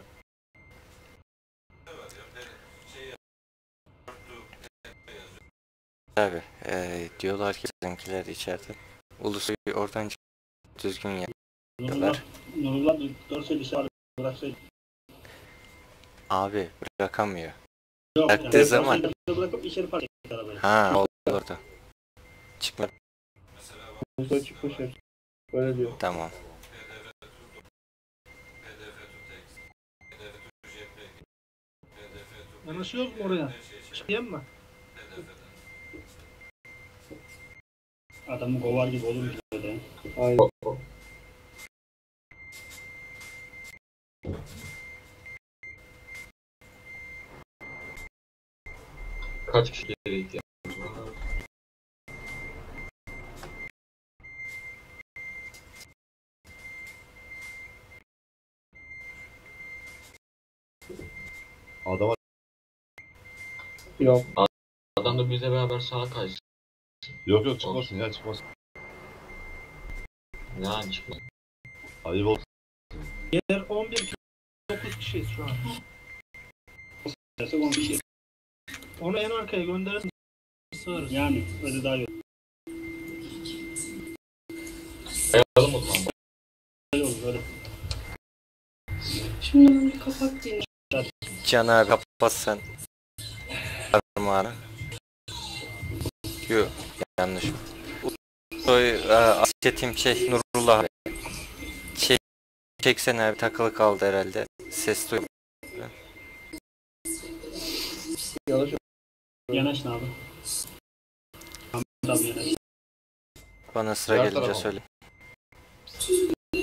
Abi diyorlar ki bizimkiler içeride. Ulusoy'u oradan düzgün yapıyorlar. Nurullah Dorsey dışarı bıraksaydı. Abi bırakamıyor. Yok. Bıraktığı zaman. Bırakıp içeri park etti arabayı. Ha oldu orada. Çıkma. Ulusoy çıkmış hep. Böyle diyor. Tamam. Yanaşıyoruz mu oraya? Çıkayım mı? Adamı kovar gibi olur bize. Aynen. Kaç kişi geri ihtiyacımız var? Adama Yok. Adam da bizle beraber sağa kaçsın. yok çıkmasın ya çıkmasın. Yani çıkmaz. Ayıp olsun. Yer 11 9 kişiyiz şu an. Derse 10 kişi. Onu en arkaya gönderirsin. Sığarız. Yani öyle daha iyi Ayalım o zaman. olur. Öyle. Şunu bir kapat diye. Can abi kapat sen. Parmağını. Yok yanlış. Ulusoy Asyetim Nurullah abi. Çeksen abi takılı kaldı herhalde. Ses duyuyor. Yanlış. Yanaşın abi. Ahmet abi yanaş. Bana sıra Diğer gelince tarafa. söyle.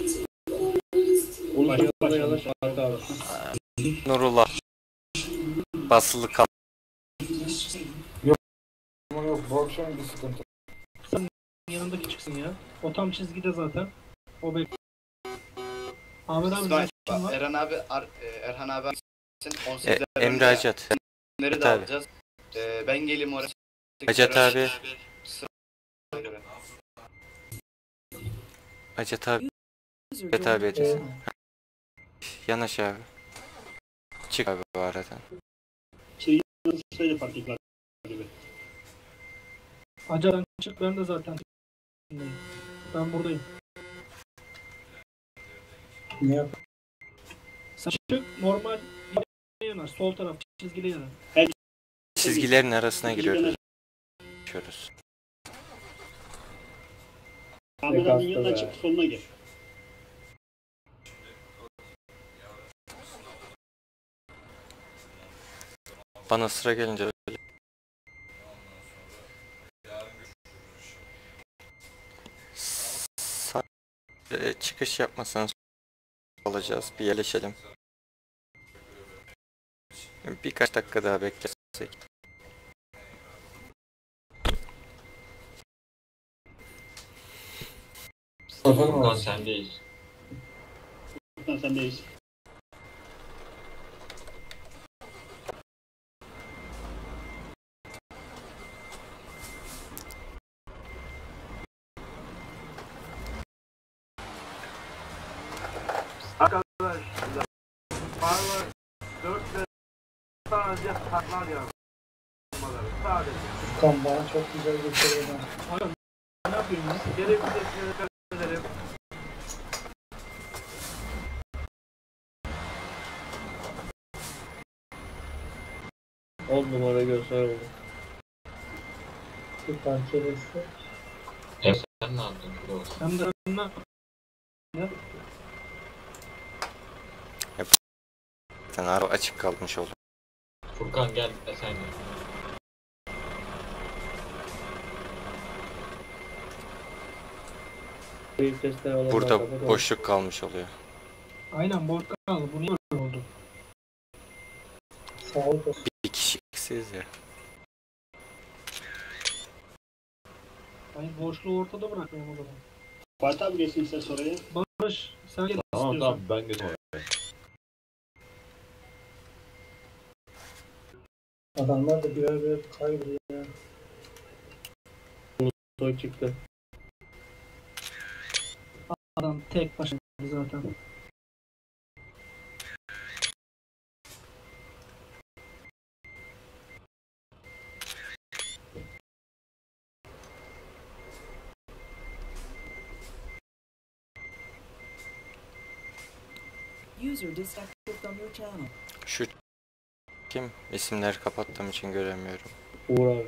Ulusoy yanlış. Arka abi. Nurullah. basılı kal. Yok bu akşam bir sıkıntı. Sen yanındaki çıksın ya. O tam çizgide zaten. O bek. Ahmet abi İsmail, kim var? Erhan abi, Erhan abi 18'ler Emre Acat. Nerede Tabii. alacağız? Ben geleyim oraya. Acat abi. Sıraya göre. Acat abi. Acat abi edesin. Yanaş abi. Çık abi bu aradan. Şöyle fark ettiler gibi. Acar'dan çık, ben de zaten. Ben buradayım. Ne yap? Sen çık, normal yanar. Sol taraf çizgili yanar. Çizgilerin arasına giriyoruz. Ahmet abinin yanına çık, soluna gir. Bana sıra gelince öyle. Çıkış yapmasanız olacağız. Bir yerleşelim. Birkaç dakika daha beklesek. Furkan sendeyiz. Furkan sendeyiz. Arkadaşlar parlar 4 ve sadece parlar ya. Sadece. Furkan bana çok güzel gösteriyor. Abi ne yapıyorsun ya? Gerekli ederim. 10 numara göster oldu. Bir parça resti. Sen ne yaptın Kuro? Sen de ne? Sen araba açık kalmış oldu. Furkan gel sen de. Burada boşluk kalmış oluyor. Aynen boş kaldı. Bu niye böyle oldu? Sağlık olsun. Bir kişi eksiyiz ya. Hayır, boşluğu ortada bırakıyorum o zaman. Fatih abi geçsin size soruya. Barış sen gel Tamam istiyorsan. tamam ben geçtim oraya. Adamlar da birer birer kaybediyor ya. Soy çıktı. Adam tek başına zaten. User disconnected from your channel. Şu kim? İsimleri kapattığım için göremiyorum. Uğur abi.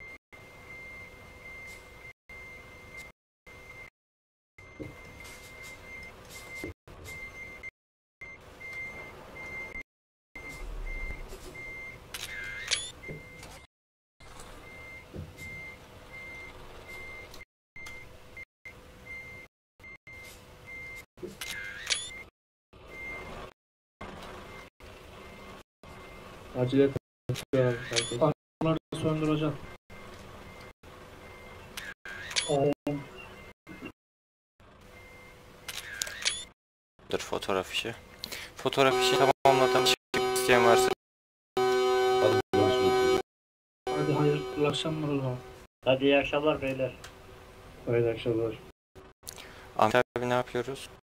Acele kaçıyor abi herkes. Bunları söndüreceğim. Dur fotoğraf işi. Fotoğraf işi tamamladım. Çıkmak isteyen varsa. Hadi görüşürüz. Hadi hayırlı akşamlar o zaman. Hadi iyi akşamlar beyler. Hayırlı akşamlar. Ahmet abi ne yapıyoruz?